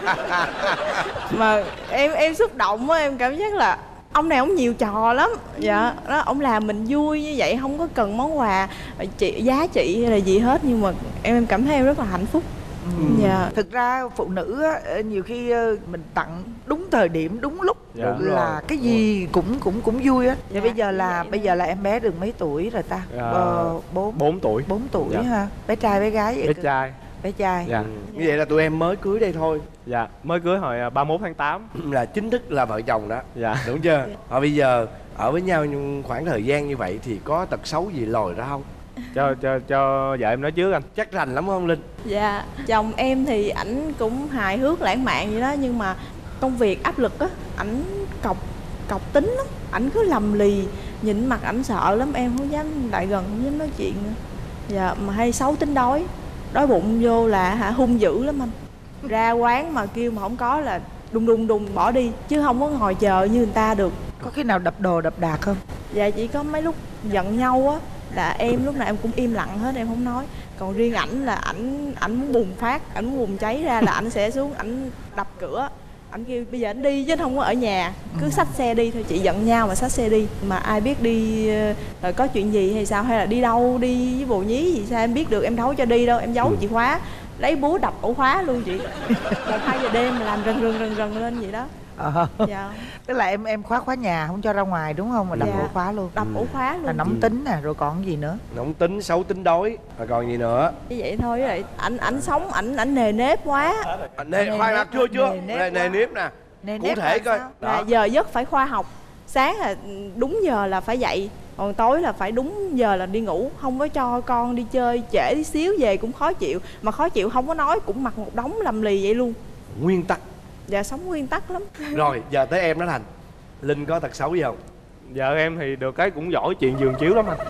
mà em em xúc động á, em cảm giác là ông này ông nhiều trò lắm. Dạ, đó ông làm mình vui như vậy, không có cần món quà trị giá trị hay là gì hết, nhưng mà em em cảm thấy em rất là hạnh phúc. Dạ. Thực ra phụ nữ á, nhiều khi ờ, mình tặng đúng thời điểm, đúng lúc Dạ. là Đúng rồi. cái gì cũng cũng cũng vui á. Vậy Dạ, bây giờ là vậy bây đó. giờ là em bé được mấy tuổi rồi ta? Dạ. Ờ, bốn bốn tuổi. bốn tuổi Dạ. ha. Bé trai bé gái vậy? Bé cơ? trai. Bé trai. Dạ. Ừ. Như vậy là tụi em mới cưới đây thôi. Dạ, mới cưới hồi à, ba mươi mốt tháng tám. Là chính thức là vợ chồng đó. Dạ. Đúng chưa? Và bây giờ ở với nhau nhưng khoảng thời gian như vậy thì có tật xấu gì lòi ra không? Cho cho cho vợ em nói trước anh. Chắc rành lắm không Linh? Dạ, chồng em thì ảnh cũng hài hước lãng mạn vậy đó, nhưng mà công việc áp lực á, ảnh cọc cọc tính lắm, ảnh cứ lầm lì, nhìn mặt ảnh sợ lắm, em không dám lại gần, không dám nói chuyện nữa. Dạ, mà hay xấu tính đói, đói bụng vô là hả hung dữ lắm anh. Ra quán mà kêu mà không có là đùng đùng đùng bỏ đi, chứ không có ngồi chờ như người ta được. Có khi nào đập đồ đập đạc không? Dạ chỉ có mấy lúc giận nhau á là em lúc nào em cũng im lặng hết, em không nói. Còn riêng ảnh là ảnh ảnh muốn bùng phát, ảnh muốn bùng cháy ra là ảnh sẽ xuống ảnh đập cửa. Ảnh kêu bây giờ ảnh đi chứ không có ở nhà, cứ xách xe đi thôi, chị giận nhau mà xách xe đi. Mà ai biết đi ờ, rồi có chuyện gì hay sao, hay là đi đâu, đi với bồ nhí gì sao em biết được, em đâu có cho đi đâu, em giấu chìa khóa, lấy búa đập ổ khóa luôn chị. Một hai giờ đêm mà làm rần rần rần rần lên vậy đó. Ờ. Dạ, Tức là em em khóa khóa nhà không cho ra ngoài đúng không? Mà đập Dạ. ổ khóa luôn. đập ổ khóa Là luôn. nóng tính nè, rồi còn gì nữa? Nóng tính, xấu tính đói. Rồi còn gì nữa? Như vậy thôi, với lại ảnh ảnh sống ảnh ảnh nề nếp quá. À, nề, Nề khoan nếp, nào chưa chưa? nề nếp Nề, nề quá. nếp nè. Nề Cụ nếp thể là coi. sao? Là Đó. giờ giấc phải khoa học, sáng là đúng giờ là phải dậy, còn tối là phải đúng giờ là đi ngủ, không có cho con đi chơi trễ tí xíu về cũng khó chịu, mà khó chịu không có nói cũng mặc một đống lầm lì vậy luôn. Nguyên tắc. Dạ sống nguyên tắc lắm. Rồi giờ tới em đó Thành. Linh có tật xấu gì không? Vợ em thì được cái cũng giỏi chuyện giường chiếu lắm anh.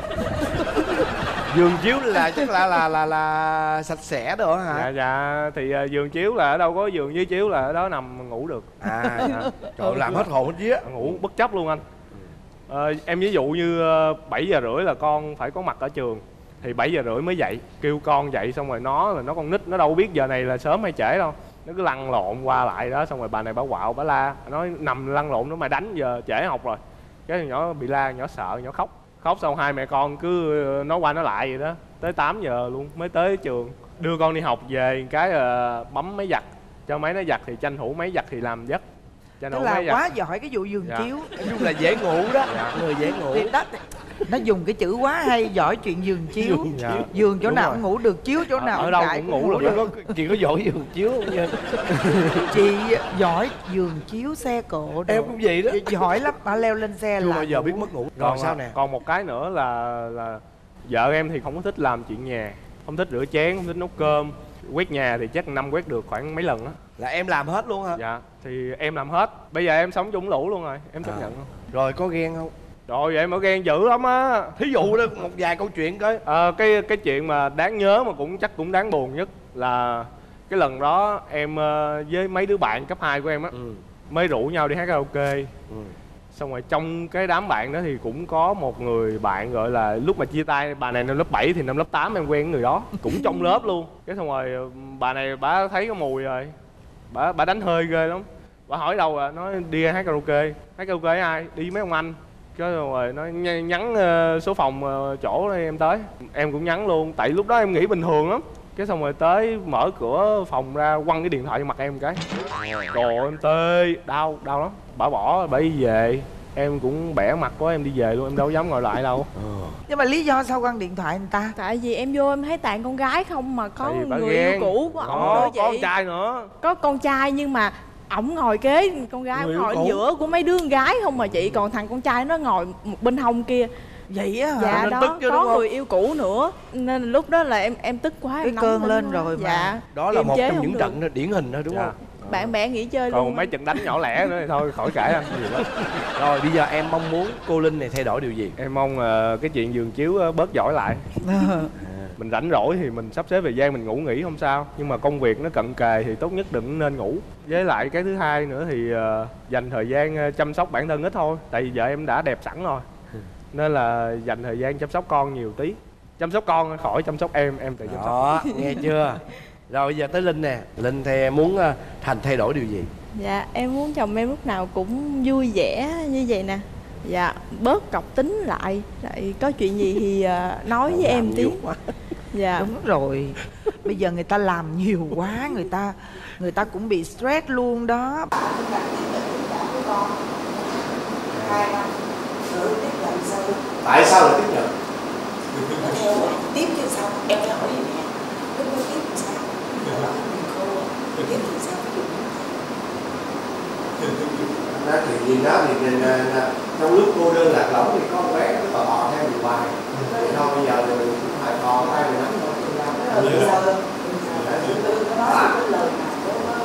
Giường chiếu là chắc là là là là sạch sẽ đó hả? Dạ dạ thì à, giường chiếu là ở đâu có giường với chiếu là ở đó nằm ngủ được. À, trời ơi, làm hết hồn hết vía. Ngủ bất chấp luôn anh. Ờ, em ví dụ như ờ, bảy giờ rưỡi là con phải có mặt ở trường, thì bảy giờ rưỡi mới dậy, kêu con dậy xong rồi nó là nó con nít, nó đâu biết giờ này là sớm hay trễ đâu, nó cứ lăn lộn qua lại đó, xong rồi bà này bà quạo bà la, nói nằm lăn lộn nó mày đánh giờ trễ học rồi, cái thằng nhỏ bị la, nhỏ sợ, nhỏ khóc khóc xong hai mẹ con cứ nói qua nói lại vậy đó, tới tám giờ luôn mới tới trường, đưa con đi học về cái ờ, bấm máy giặt cho máy nó giặt, thì tranh thủ máy giặt thì làm giấc, tranh Tức thủ là máy giặt. quá giỏi cái vụ giường Dạ. chiếu. Nói chung là dễ ngủ đó. Dạ. Người dễ ngủ. Thì đó, Nó dùng cái chữ quá hay, giỏi chuyện giường chiếu. Dạ. Giường chỗ Đúng nào rồi. cũng ngủ được, chiếu chỗ nào ở đâu trải cũng ngủ được. Có, chị có giỏi giường chiếu không nha? Chị giỏi giường chiếu xe cộ đồ. Em cũng vậy đó. Chị giỏi lắm, bà leo lên xe Chưa là bao giờ ngủ. biết mất ngủ. Rồi Còn sao nè? Còn một cái nữa là là vợ em thì không có thích làm chuyện nhà, không thích rửa chén, không thích nấu cơm, quét nhà thì chắc năm quét được khoảng mấy lần á. Là em làm hết luôn hả? Dạ thì em làm hết. Bây giờ em sống chung lũ luôn rồi, em chấp À. nhận không? Rồi có ghen không? Rồi vậy mà ghen dữ lắm á. Thí dụ đó một vài câu chuyện coi. Ờ, cái cái chuyện mà đáng nhớ mà cũng chắc cũng đáng buồn nhất là cái lần đó em ờ, với mấy đứa bạn cấp hai của em á, Ừ. mới rủ nhau đi hát karaoke. Ừ. Xong rồi trong cái đám bạn đó thì cũng có một người bạn gọi là lúc mà chia tay, bà này năm lớp bảy thì năm lớp tám em quen người đó, cũng trong lớp luôn. Cái xong rồi bà này bà thấy có mùi rồi, bà bà đánh hơi ghê lắm. Bà hỏi đâu à, nói đi hát karaoke. Hát karaoke với ai? Đi với mấy ông anh. Cái rồi nó nhắn uh, số phòng uh, chỗ đây em tới. Em cũng nhắn luôn, tại lúc đó em nghĩ bình thường lắm. Cái xong rồi tới mở cửa phòng ra quăng cái điện thoại vào mặt em một cái. Trời ơi, em tê, đau, đau lắm. Bà bỏ, bà đi về. Em cũng bẻ mặt quá, em đi về luôn, em đâu dám ngồi lại đâu. Nhưng mà lý do sao quăng điện thoại người ta? Tại vì em vô em thấy toàn con gái không mà có Tại vì bà người yêu ghen. cũ của ổng Đó, nữa chị. có con trai nữa. Có con trai nhưng mà ổng ngồi kế con gái, Người ổng ngồi yêu ở cũ. giữa của mấy đứa con gái không mà chị, còn thằng con trai nó ngồi một bên hông kia. Vậy á hả? Dạ nên đó, tức chứ, đúng có không? người yêu cũ nữa nên lúc đó là em em tức quá, Cái em nóng cơn tính lên quá. rồi mà. Dạ. Đó là Kiềm một chế trong không những được. trận điển hình đó đúng Dạ. không? Bạn bè nghỉ chơi Còn luôn. mấy trận đánh nhỏ lẻ nữa thì thôi khỏi kể anh. Rồi bây giờ em mong muốn cô Linh này thay đổi điều gì? Em mong uh, cái chuyện giường chiếu uh, bớt giỏi lại. Mình rảnh rỗi thì mình sắp xếp thời gian mình ngủ nghỉ không sao, nhưng mà công việc nó cận kề thì tốt nhất đừng nên ngủ. Với lại cái thứ hai nữa thì uh, dành thời gian uh, chăm sóc bản thân ít thôi, tại vì vợ em đã đẹp sẵn rồi, nên là dành thời gian chăm sóc con nhiều tí. Chăm sóc con khỏi chăm sóc em, em tự chăm sóc. Đó, nghe chưa? Rồi bây giờ tới Linh nè. Linh thì muốn uh, Thành thay đổi điều gì? Dạ em muốn chồng em lúc nào cũng vui vẻ như vậy nè. Dạ bớt cọc tính lại, lại có chuyện gì thì uh, nói với em tí. Dạ Đúng rồi. Bây giờ người ta làm nhiều quá, người ta người ta cũng bị stress luôn đó. Tại sao lại tiếp nhận? Theo bạn tiếp thì sao? Em phải hỏi gì nè. Lúc đó tiếp thì sao? Mình khô à? Tiếp thì sao? Ví dụ Nó thì gì đó thì mình, uh, trong lúc cô đơn lạc lõng thì có con bé nó tò mò theo mình hoài. Thì thôi bây giờ thì mình cũng phải còn tay mình nắm thôi. bây giờ từ từ nó nói cái lời nào đó nó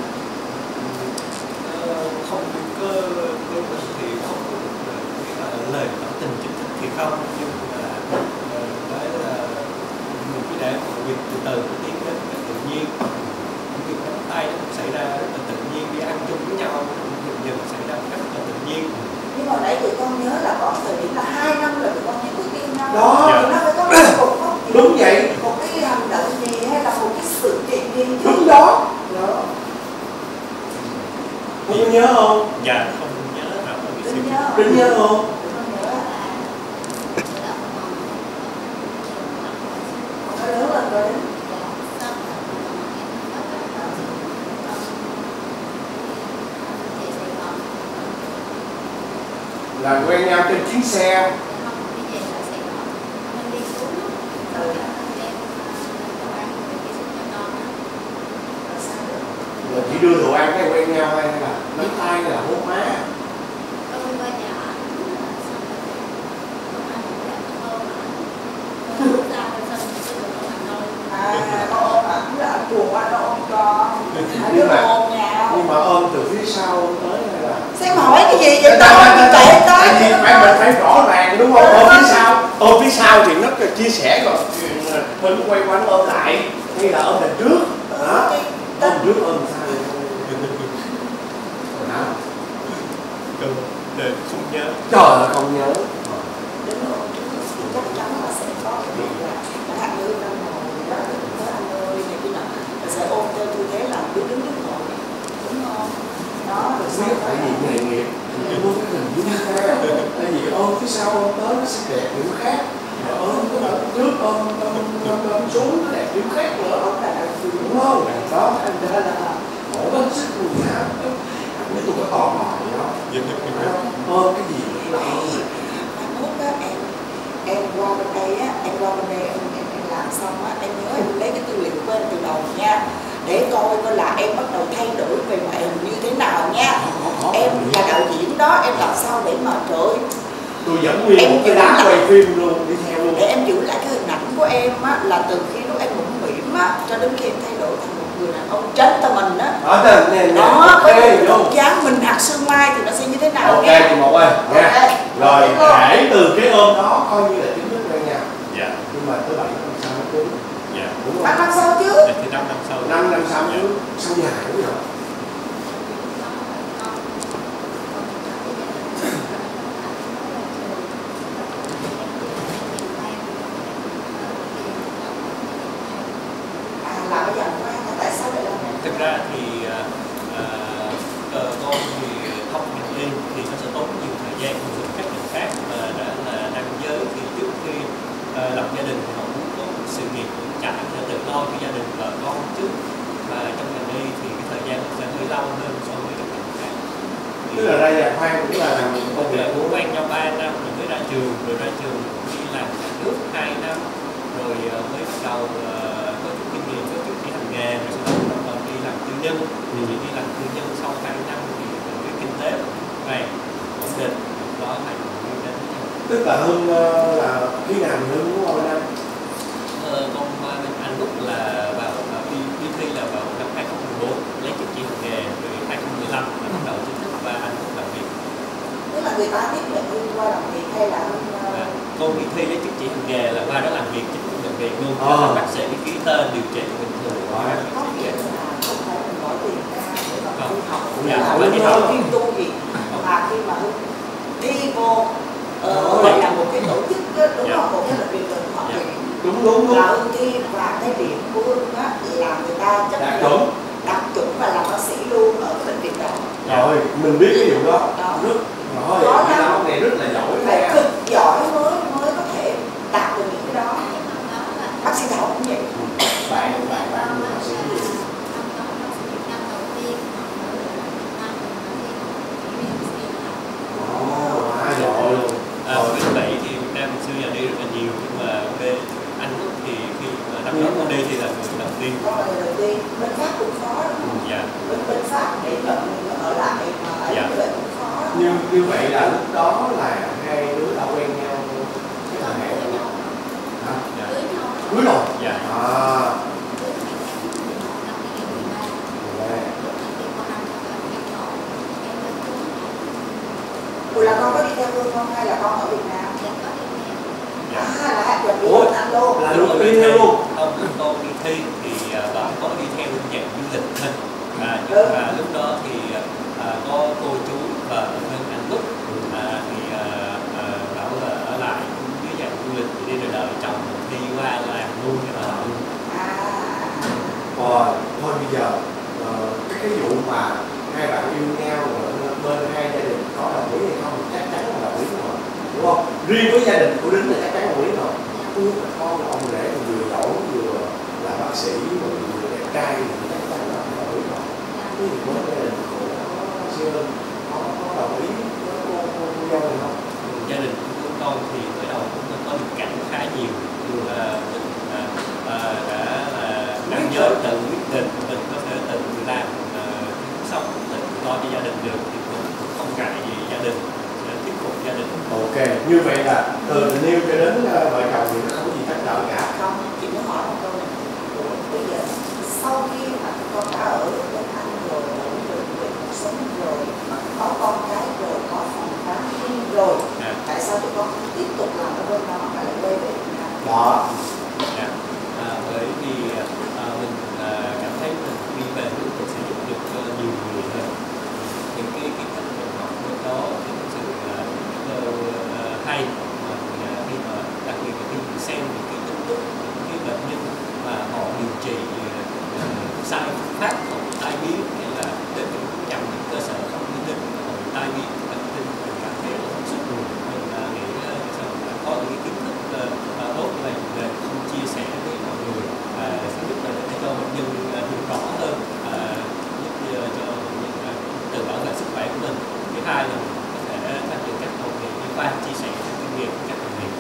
không có có thì không có nghĩa là lời tỏ tình chính thức thì không, nhưng mà ờ, nói là mình cứ để mọi việc từ từ nó tiến đến cái tự nhiên. Những việc nắm tay nó cũng xảy ra rất là tự nhiên, đi ăn chung với nhau dần dần xảy ra một cách rất là tự nhiên. nhưng mà nãy tụi con nhớ là có thời điểm là hai năm rồi tụi con chính thức yêu nhau. Đó. Thì nó phải có một cuộc không? Đúng vậy. Một cái hành động gì hay là một cái sự kiện gì chứ? Đúng đó. Đó. Cô nhớ không? Dạ không nhớ rõ cái sự Đừng nhớ. Đừng nhớ không? Tụi con nhớ. Nó lớn lên rồi đấy. Là quen nhau trên chuyến xe. Là chỉ đưa đồ ăn cái quen nhau hay là nắm tay hay là hôn má? À, nó ôm ảnh là chuồng anh nó ôm con. Hai đứa Nhưng mà ôm nhau. nhưng mà ôm từ phía sau tới hay là? Xem hỏi cái gì vậy tao đi kể tới. Tại vì phải mình phải rõ ràng đúng không? Ôm phía sau, ôm phía sau thì nó chia sẻ rồi. Thôi nó quay qua nó ôm lại hay là ôm đằng trước? Đó. Ôm trước ôm sau. Hả? Không, để không nhớ. Trời ơi không nhớ. Đúng rồi, thì chắc chắn là sẽ có cái việc là các bạn nữ đang ngồi đó, nói anh ơi này kia nọ, là sẽ ôm theo tư thế là đứng đứng đứng ngồi, đúng không? Đó, rồi Biết sau tại vì nghề nghiệp thì muốn cái hình dung ra. Tại vì ôm phía sau ôm tới nó sẽ đẹp kiểu khác. Mà ôm cái đoạn trước ôm ôm ôm ôm xuống nó đẹp kiểu khác nữa. đó là là Đúng không? Đó thành ra là khổ hết sức luôn hả? Nếu tôi có tò mò gì đó. Ôm cái gì cũng là ôm. mai mốt á em để coi coi là em bắt đầu thay đổi về ngoại hình như thế nào nha. Em là đạo diễn đó, em làm sao để mà trời ơi, tôi dẫn nguyên em một cái giữ đám lại- quay phim luôn, đi theo luôn. để em giữ lại cái hình ảnh của em á, là từ khi lúc em mũm mĩm á cho đến khi em thay đổi thành một người đàn ông gentleman á. Đó, nè, nè, nè, Đó, ok, có một vô. vóc dáng mình hạt sương mai thì nó sẽ như thế nào Ok, nha. chị Một ơi, nha. Ok. Rồi, Ok không? kể từ cái ôm đó coi như là chính thức quen nhau. Dạ. Nhưng mà tới bảy năm sau mới cưới. Dạ. Đúng không? Năm năm sau chứ. Dạ, thì năm năm sau. Năm năm sau mới cưới. Sau dài đúng không? À, là bây giờ qua tại sao lại làm vậy? Thực ra thì à, à, ờ, con thì học ngành y thì nó sẽ tốn nhiều thời gian hơn những các ngành khác, mà đã là nam giới thì trước khi à, lập gia đình thì họ muốn có một sự nghiệp vững chãi để tự lo cho gia đình vợ con trước, và trong ngành y thì cái thời gian nó sẽ hơi lâu hơn so với các ngành khác. Thì Tức là ra nhà khoan cũng là làm công công việc việc của của quen nhau ba năm rồi mới ra trường, rồi ra trường đi làm nhà nước hai năm, rồi ờ, mới bắt đầu ờ, có chút kinh nghiệm, có chút chỉ hành nghề, rồi sau đó bắt đầu đi làm tư nhân. Thì chỉ đi làm tư nhân sau hai năm thì cái kinh tế này ổn định, đó là đi đến với nhau. Tức là Hưng ờ, là khi nào thì Hưng muốn qua bên Anh? Ờ, con qua bên Anh Úc là vào ờ, đi đi thi là vào năm hai không một bốn lấy chứng chỉ hành nghề, rồi hai không một lăm là bắt đầu chính thức qua Anh Úc làm việc. Tức là người ta tiếp nhận Hương qua làm việc hay là Hương À, cô đi thi lấy chứng chỉ hành nghề là qua đó làm việc chính thức làm việc luôn, Ờ. là bác sĩ ký tên điều trị bình thường. Wow. có nghĩa là không phải mình bỏ tiền ra để mà Không. Hương học, cũng Dạ, là không phải Hương đi theo học. chuyên tu gì mà khi mà Hương thi vô ờ, Ờ. đây là một cái tổ chức á, đúng Dạ. không? Một cái bệnh viện cần họ Dạ. tuyển Đúng đúng đúng. là Hương thi, và cái điểm của Hương á là người ta chấp Đạt nhận chuẩn. đạt chuẩn và làm bác sĩ luôn ở cái bệnh viện đó. Rồi, mình biết cái vụ đó. Đó. Rất rồi, Có cái lắm. lão này rất là giỏi Phải nha. cực giỏi mới mới có thể đạt được những cái đó. Bác sĩ Thảo cũng vậy. Bạn bạn bạn là bác sĩ gì? Ồ, quá giỏi luôn. À, ở bên Mỹ thì Việt Nam xưa giờ đi rất là nhiều, nhưng mà bên Anh Úc thì khi mà năm đó con đi thì là người đầu tiên. Có là người đầu tiên. Bên Pháp cũng khó lắm. Dạ. Bên bên Pháp để nhận ở lại mà ấy Dạ. như vậy cũng khó lắm. Như như vậy là lúc đó là hai đứa đã quen nhau cái thời hạn rồi. Hả? Dạ. Cưới rồi. Dạ. À. Yeah. Ủa là con có đi theo Hương không hay là con ở Việt Nam? Dạ. À là hai chuẩn bị Ủa, bên Anh luôn. là Lúc lúc mà đi đi theo thi, luôn. không, lúc con đi thi thì à, bà có đi theo dạng du lịch thôi. À, nhưng Ừ. mà lúc đó thì à, có cô chú và ở bên Anh Úc à, thì à, à, bảo là ở lại dưới dạng du lịch thì đi rồi đời chồng thi qua làm luôn cho ở lại luôn. À. Rồi, thôi bây giờ ờ, cái cái vụ mà hai bạn yêu nhau rồi bên hai gia đình có đồng ý hay không thì chắc chắn là đồng ý rồi, đúng không? Riêng với gia đình của Đính là chắc chắn đồng ý rồi. Tôi là con là ông rể thì vừa giỏi vừa là bác sĩ rồi vừa đẹp trai thì chắc chắn là đồng ý rồi. Thế thì với gia đình của siêu Hưng có có đồng ý với cô cô cô dâu này không? Gia đình của con thì mới đầu cũng có được cảnh khá nhiều, à, mình à, à, đã là nam giới tự quyết định mình có thể tự làm à, sống tự lo cho gia đình được thì mình cũng không ngại gì gia đình để thuyết phục gia đình. Ok, như vậy là từ tình yêu cho đến uh, vợ chồng thì nó không có gì trắc trở cả. Không, chị muốn hỏi một câu này. Ủa, bây giờ sau khi mà con đã ở bên Anh rồi, ổn định về cuộc sống rồi, có con cái rồi, có phòng khám riêng rồi, Dạ. tại sao tụi con không tiếp tục làm ở bên đó mà lại quay về Việt Nam? Đó. Dạ. À, bởi vì à, mình à, cảm thấy mình đi về nước mình sẽ giúp được cho nhiều người hơn. Những cái kiến thức mình học bên đó thì thực sự là rất là hay, mà à, khi mà đặc biệt là khi mình xem những cái tin tức những cái bệnh nhân mà họ điều trị à, sai phương pháp, họ bị tai biến hay là đến những nhằm những cơ sở không uy tín, họ bị tai biến bản tin mình cảm thấy là bức xúc. Mình à, nghĩ à, sao đã có những cái kiến thức à, à, tốt như vậy để không chia sẻ với mọi người, à, thứ nhất là để cho bệnh nhân à, hiểu rõ hơn, à, giúp cho bệnh nhân à, tự bảo vệ sức khỏe của mình. Thứ hai là mình có thể tham dự các hội nghị liên quan chia sẻ kinh nghiệm của các đồng nghiệp.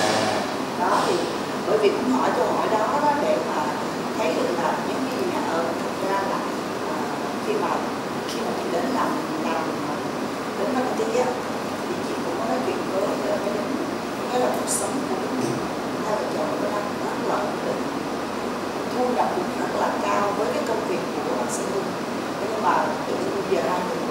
Đó thì bởi vì cũng hỏi câu hỏi đó, đó để mà thấy được là giống như nhà ở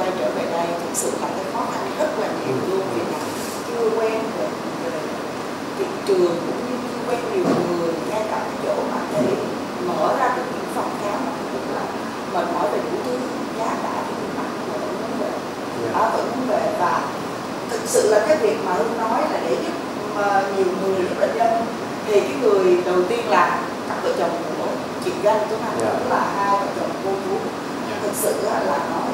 quay trở về đây thực sự là cái khó khăn rất là nhiều luôn, vì là chưa quen về, về thị trường cũng như chưa quen nhiều người, ngay cả cái chỗ mà để mở ra được những phòng khám cũng là mệt mỏi về đủ thứ, giá cả thì cũng mắc mà vẫn vấn đề đó vẫn vấn đề. Và thực sự là cái việc mà Hương nói là để giúp mà nhiều người giúp bệnh nhân thì cái người đầu tiên là các vợ chồng của chị Ganh chúng ta yeah. Tức là hai vợ chồng cô chú yeah. Thực sự là nói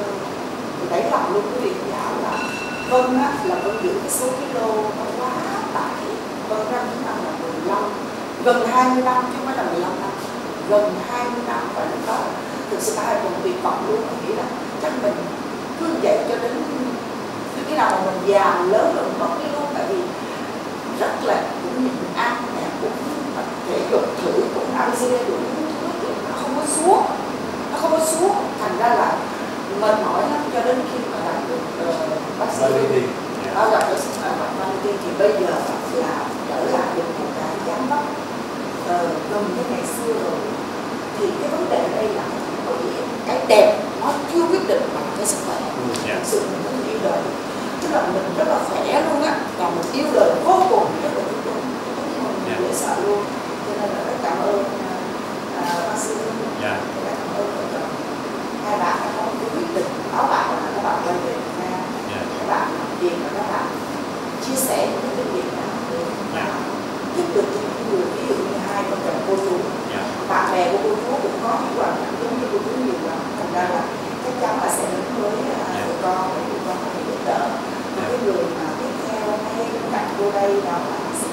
đáy lòng luôn cái việc giáo là Vân á, là Vân giữ cái số kilo nó quá tải. Vân năm năm là mười lăm, gần hai mươi năm chứ không phải là mười lăm năm, gần hai mươi năm. Và lúc đó thực sự hai cùng tuyệt vọng luôn, mình nghĩ là chắc mình cứ vậy cho đến cái nào mà mình già lớn rồi mất cái luôn, tại vì rất là cũng nhịn ăn nè, cũng thể dục thử, cũng ăn dê đủ thứ, nó không có xuống, nó không có xuống, thành ra là mệt mỏi lắm. Cho đến khi mà gặp được uh, bác sĩ nó gặp được mặt Valentine thì bây giờ là trở lại được một cái dáng vóc uh, gần như ngày xưa rồi. Thì cái vấn đề đây là cái đẹp nó chưa quyết định bằng cái sức khỏe. Thực sự mình rất yêu đời, tức là mình rất là khỏe luôn á, và mình yêu đời vô cùng, rất là yêu đời, mình dễ sợ luôn. Cho nên là rất cảm ơn uh, bác sĩ, rất cảm ơn vợ chồng. Hai bạn đã có một cái quyết định, báo bạn là các bạn quay về Việt Nam, các bạn làm việc và các bạn chia sẻ những cái kinh nghiệm nào để giúp được cho những người, ví dụ như hai vợ chồng cô chú, bạn bè của cô chú cũng có những hoàn cảnh giống như cô chú nhiều lắm, thành ra là chắc chắn là sẽ đến với tụi con để tụi con có thể giúp đỡ. Và cái người mà tiếp theo hay bên cạnh cô đây đó là bác sĩ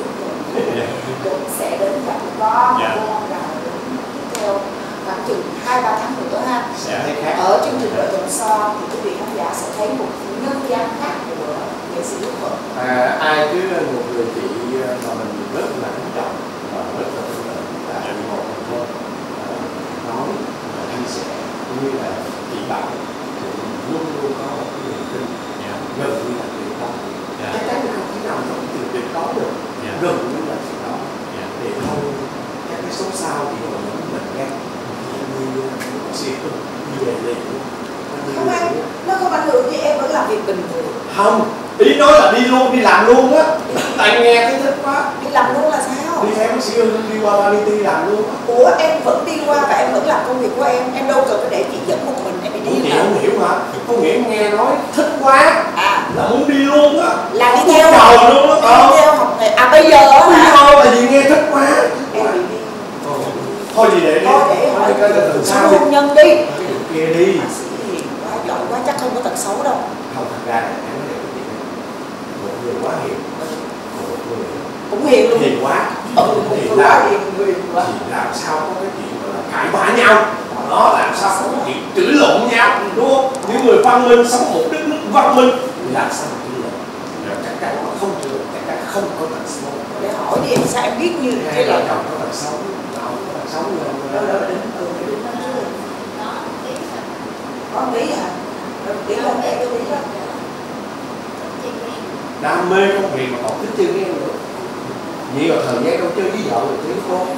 cũng sẽ đến gặp tụi con, và cô mong rằng đến tiếp theo khoảng chừng hai ba tháng nữa ha, ở chương trình vợ chồng son thì quý vị khán giả sẽ thấy một nhân gian khác của nghệ sĩ Đức Thuận. À, ai chứ một người chị mà mình rất là kính trọng và rất là tin tưởng là chị một mình nói và chia sẻ cũng như là chị bạn thì luôn luôn có một cái niềm tin gần như là tuyệt đối, chắc chắn là không thể nào trong cái tuyệt đối được, gần như là tuyệt đối thì không các cái số sau thì còn những mình nghe như xịt luôn, như vậy liền luôn. Không anh, nó không ảnh hưởng gì, em vẫn làm việc bình thường. Không, ý nói là đi luôn, đi làm luôn á. Tại nghe thấy thích quá. Đi làm luôn là sao? Đi theo bác sĩ Hương đi qua Vanity làm luôn á. Ủa em vẫn đi qua và em vẫn làm công việc của em, em đâu cần phải để chị dẫn một mình em đi. Chị không hiểu hả? Có nghĩa nghe nói thích quá à là muốn đi luôn á. Là đi theo học luôn á. Ờ. Đi theo học nghề. À bây giờ á hả? Thôi tại vì nghe thích quá. Em bị đi. Thôi gì để đi. Thôi để hỏi từ sao hôn nhân đi. Kia đi. Quá giỏi quá, chắc không có tật xấu đâu. Không, thật ra là em nói cái chuyện một người quá hiền, một người cũng hiền luôn, hiền quá, ừ, hiền quá, hiền người quá. Thì làm sao có cái chuyện gọi là cãi vã nhau, đó làm sao có cái chuyện chửi lộn nhau, đúng không? Những người văn minh sống một đất nước văn minh làm sao mà chửi lộn? Chắc chắn mà không chửi lộn, chắc chắn không có tật xấu. Để hỏi đi em sao em biết như thế là chồng có tật xấu, nào có tật xấu như đâu đâu đừng ừ đừng nói chứ. Có nghĩ hả? Nghĩ là mẹ tôi nghĩ đó. Đam mê công việc mà còn thích chơi game nữa. Vậy rồi thời gian đâu chơi với vợ rồi tiếng con.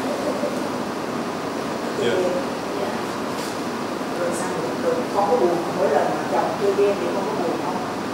Rồi sao được không có buồn mỗi lần mà chồng chơi game thì không có buồn không?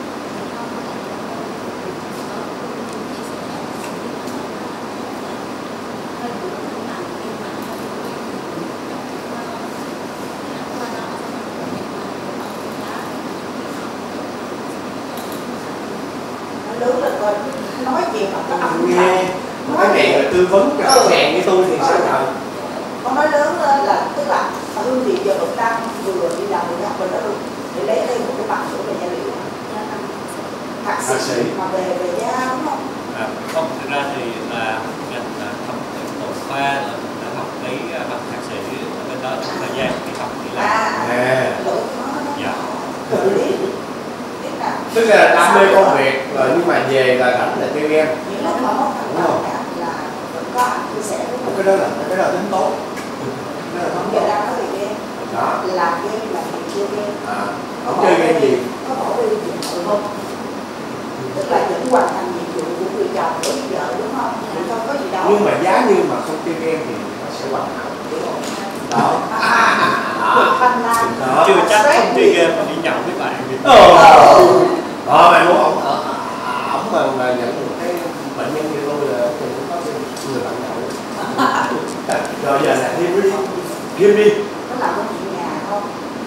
Lớn lên rồi nói chuyện không có âm nghe cái này là tư vấn cho khách hàng như tôi thì sao trời? Con nói lớn lên là tức là Hương thì giờ vẫn đang vừa đi làm vừa học bên đó luôn để lấy thêm một cái bằng sổ về gia liệu thạc sĩ mà về về da đúng không? À, không, thực ra thì là ngành thẩm mỹ nội khoa là mình đã học cái bằng thạc sĩ ở bên đó trong thời gian đi học đi làm. À, lỗi nó dạ. Tự lý. Tức là đam mê công việc rồi nhưng mà về là rảnh là chơi game. Những lúc mà mất thành công là vẫn có anh chia sẻ với mình. Cái đó là cái đó là tính tốt. Cái đó là tính tốt. tốt. Đang nói về game. Đó. Làm game là việc chơi game. À, không chơi game gì? Có bỏ đi nhiệm vụ không? Tức là vẫn hoàn thành nhiệm vụ của người chồng với vợ đúng không? Không có gì đâu. Nhưng mà giá như mà không chơi game thì nó sẽ hoàn hảo. Đúng không? Đó. À, chưa chắc không chơi game mà đi nhậu với bạn thì ờ mày muốn ổng ở ổng mà mà nhận một cái bệnh nhân như tôi là tôi cũng có người bạn nhậu. Rồi giờ là thêm đi thêm đi có làm công chuyện nhà không?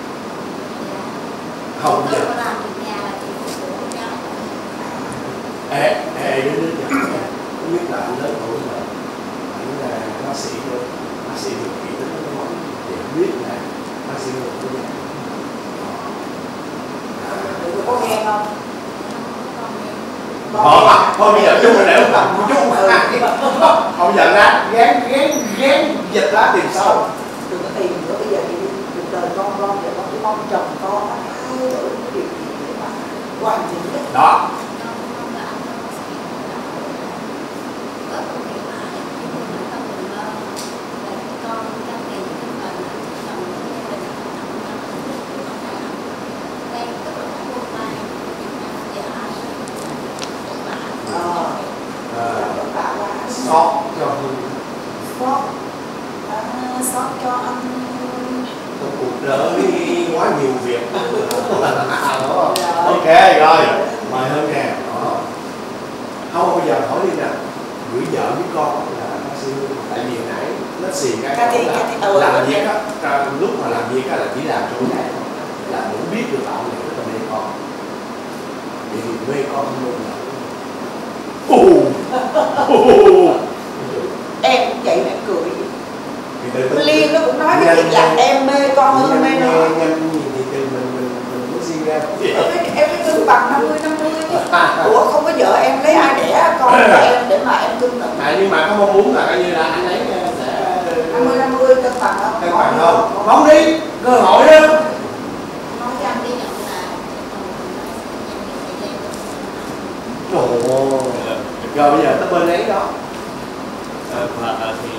không giờ ê ê đến đến giờ không biết là anh lớn tuổi mà anh là bác sĩ thôi, bác sĩ được kỹ tính nó nói để biết là bác sĩ được cái gì. Tụi có nghe không? Ờ, thôi bây giờ chung là để tầm chung không giận ra gán gán gán dịch lá tìm sau đừng có tìm nữa, bây giờ thì cuộc đời con con giờ con chỉ mong chồng con thay đổi cái điều gì để mà hoàn chỉnh nhất đó. Sót cho Hương. Sót à, sót cho anh trong cuộc đời quá nhiều việc. Ok rồi mời Hương nè. Không bây giờ hỏi đi nè, gửi vợ với con là bác sĩ Hương, tại vì nãy nó xì cái là làm việc á, lúc mà làm việc á là chỉ làm chỗ này là muốn biết được bạn này rất là mê con, vậy thì mê con luôn là em cũng vậy mà em cười thì từ từ Liên nó cũng nói cái việc là em mê con hơn mê nó. nhanh gì thì từ mình mình mình mới suy ra Em phải cân bằng năm mươi năm mươi chứ. Ủa không có vợ em lấy ai đẻ con của em để mà em cân bằng. À, nhưng mà có mong muốn là coi như là anh ấy sẽ năm mươi năm mươi cân bằng không? cân bằng không? Mong đi, cơ hội đó. nói cho anh đi nhận là Ồ. Rồi bây giờ tới bên ấy đó. Và thì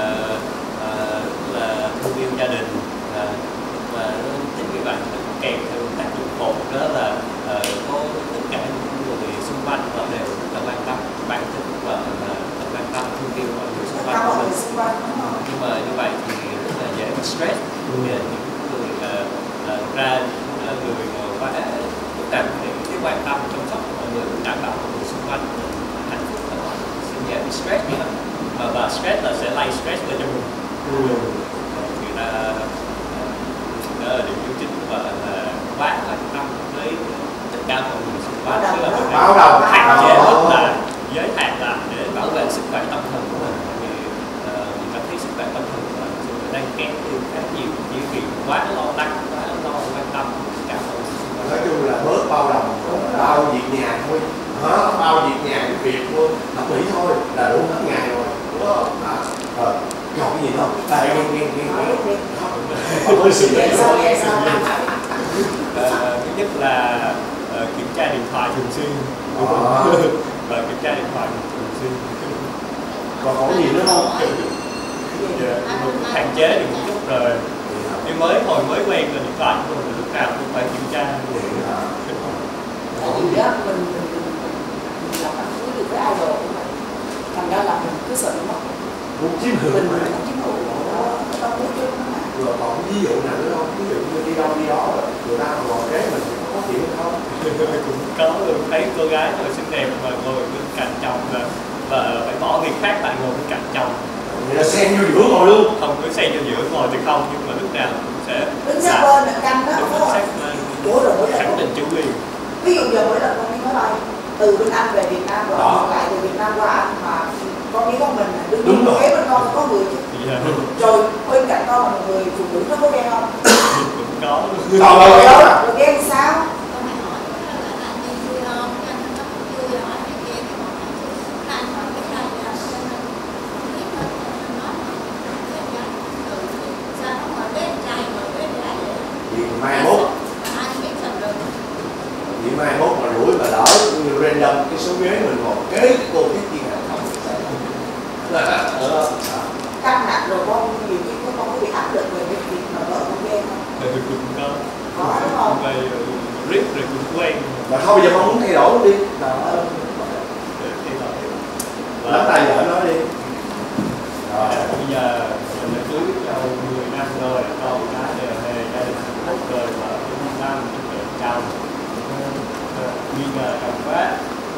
là thương yêu gia đình và chính vì vậy nó kèm theo tác dụng phụ đó là có tất cả những người xung quanh họ đều rất là quan tâm bản thân và rất quan tâm thương yêu mọi người xung quanh của mình. Nhưng mà như vậy thì rất là dễ bị stress. Những người ra người quá tất cả những cái quan tâm chăm sóc mọi người đảm bảo mọi người xung quanh hạnh phúc và họ sẽ dễ bị stress như vậy. Và, và stress là sẽ lay stress lên cho mình. Ừ. Người ta đó là điểm chính và là quá quan tâm với tất cả mọi người xung quanh, tức là mình phải hạn chế rất là giới hạn lại để bảo vệ sức khỏe tâm thần của mình. Vì uh, mình cảm thấy sức khỏe tâm thần của mình đang kém đi khá nhiều chỉ vì quá lo lắng, quá lo quan tâm tất cả mọi người xung quanh. Nói chung là bớt bao đồng, bao việc nhà thôi. Hả? Bao việc nhà cái việc thôi, tập nghỉ thôi là đủ hết ngày rồi. Đúng không? À, rồi, còn cái gì không? Đây, nghe, nghe, nghe, nghe. Ôi, sự vậy sao, nghe sao? Thứ nhất là uh, kiểm tra điện thoại thường xuyên. Và kiểm tra điện thoại thường xuyên. Còn có gì nữa không? Dạ, hạn chế được một chút rồi. Nhưng mới hồi mới quen là điện thoại của mình lúc nào cũng phải kiểm tra. Tại vì á, mình mình làm ăn cưới được với idol của mình, thành ra là mình cứ sợ mất. Muốn chiếm hữu Mình mà. muốn chiếm hữu đó, tao muốn chứ mà. Rồi còn ví dụ nào nữa không? Ví dụ như đi đâu đi đó rồi người ta ngồi kế mình thì có chuyện không? Cũng có luôn, thấy cô gái rồi xinh đẹp mà ngồi bên cạnh chồng và, và phải bỏ việc khác lại ngồi bên cạnh chồng. Vậy là xen vô giữa ngồi luôn? Không cứ xen vô giữa ngồi thì không, nhưng mà lúc nào cũng sẽ đứng sát bên là canh đó, đúng không? sát Ủa rồi mỗi khẳng lần định chủ quyền. ví dụ giờ mỗi lần con đi máy bay từ bên Anh về Việt Nam rồi ngược lại từ Việt Nam qua Anh mà con đi con mình là đứng đúng rồi. Kế bên con có người chứ. Yeah. Rồi bên cạnh con là một người phụ nữ nó có ghen không? Cũng có luôn. Còn rồi Rồi, rồi ghen sao? mai mốt thì mai mốt mà rủi mà đỡ như random cái số ghế mình ngồi kế cái cô tiếp viên hàng không là Căng nặng rồi con nhiều khi con có bị áp lực về cái việc mà vợ con ghen không? Cũng có. Có đúng không? Vậy riết rồi cũng quen. Mà thôi bây giờ con muốn thay đổi luôn đi. Lắm tay vợ nói đi. Rồi bây giờ mình đã cưới nhau mười năm rồi, con cái đều về gia đình hạnh phúc rồi, vợ cũng năm năm chồng. nghi ngờ chồng quá.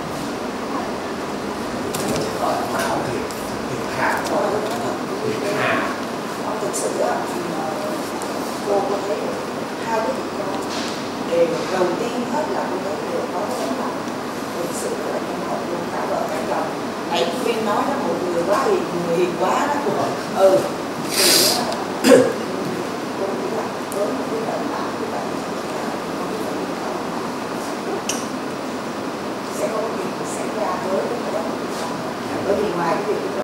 Có Mão thì thiệt hà thiệt hà thực sự á, thì cô có thấy hai cái việc đó đều đầu tiên hết là cô thấy đều có cái tấm lòng thực sự là nhân hậu luôn cả vợ cả chồng. Nãy viên nói đó, một người quá hiền, người hiền quá đó cô. Ừ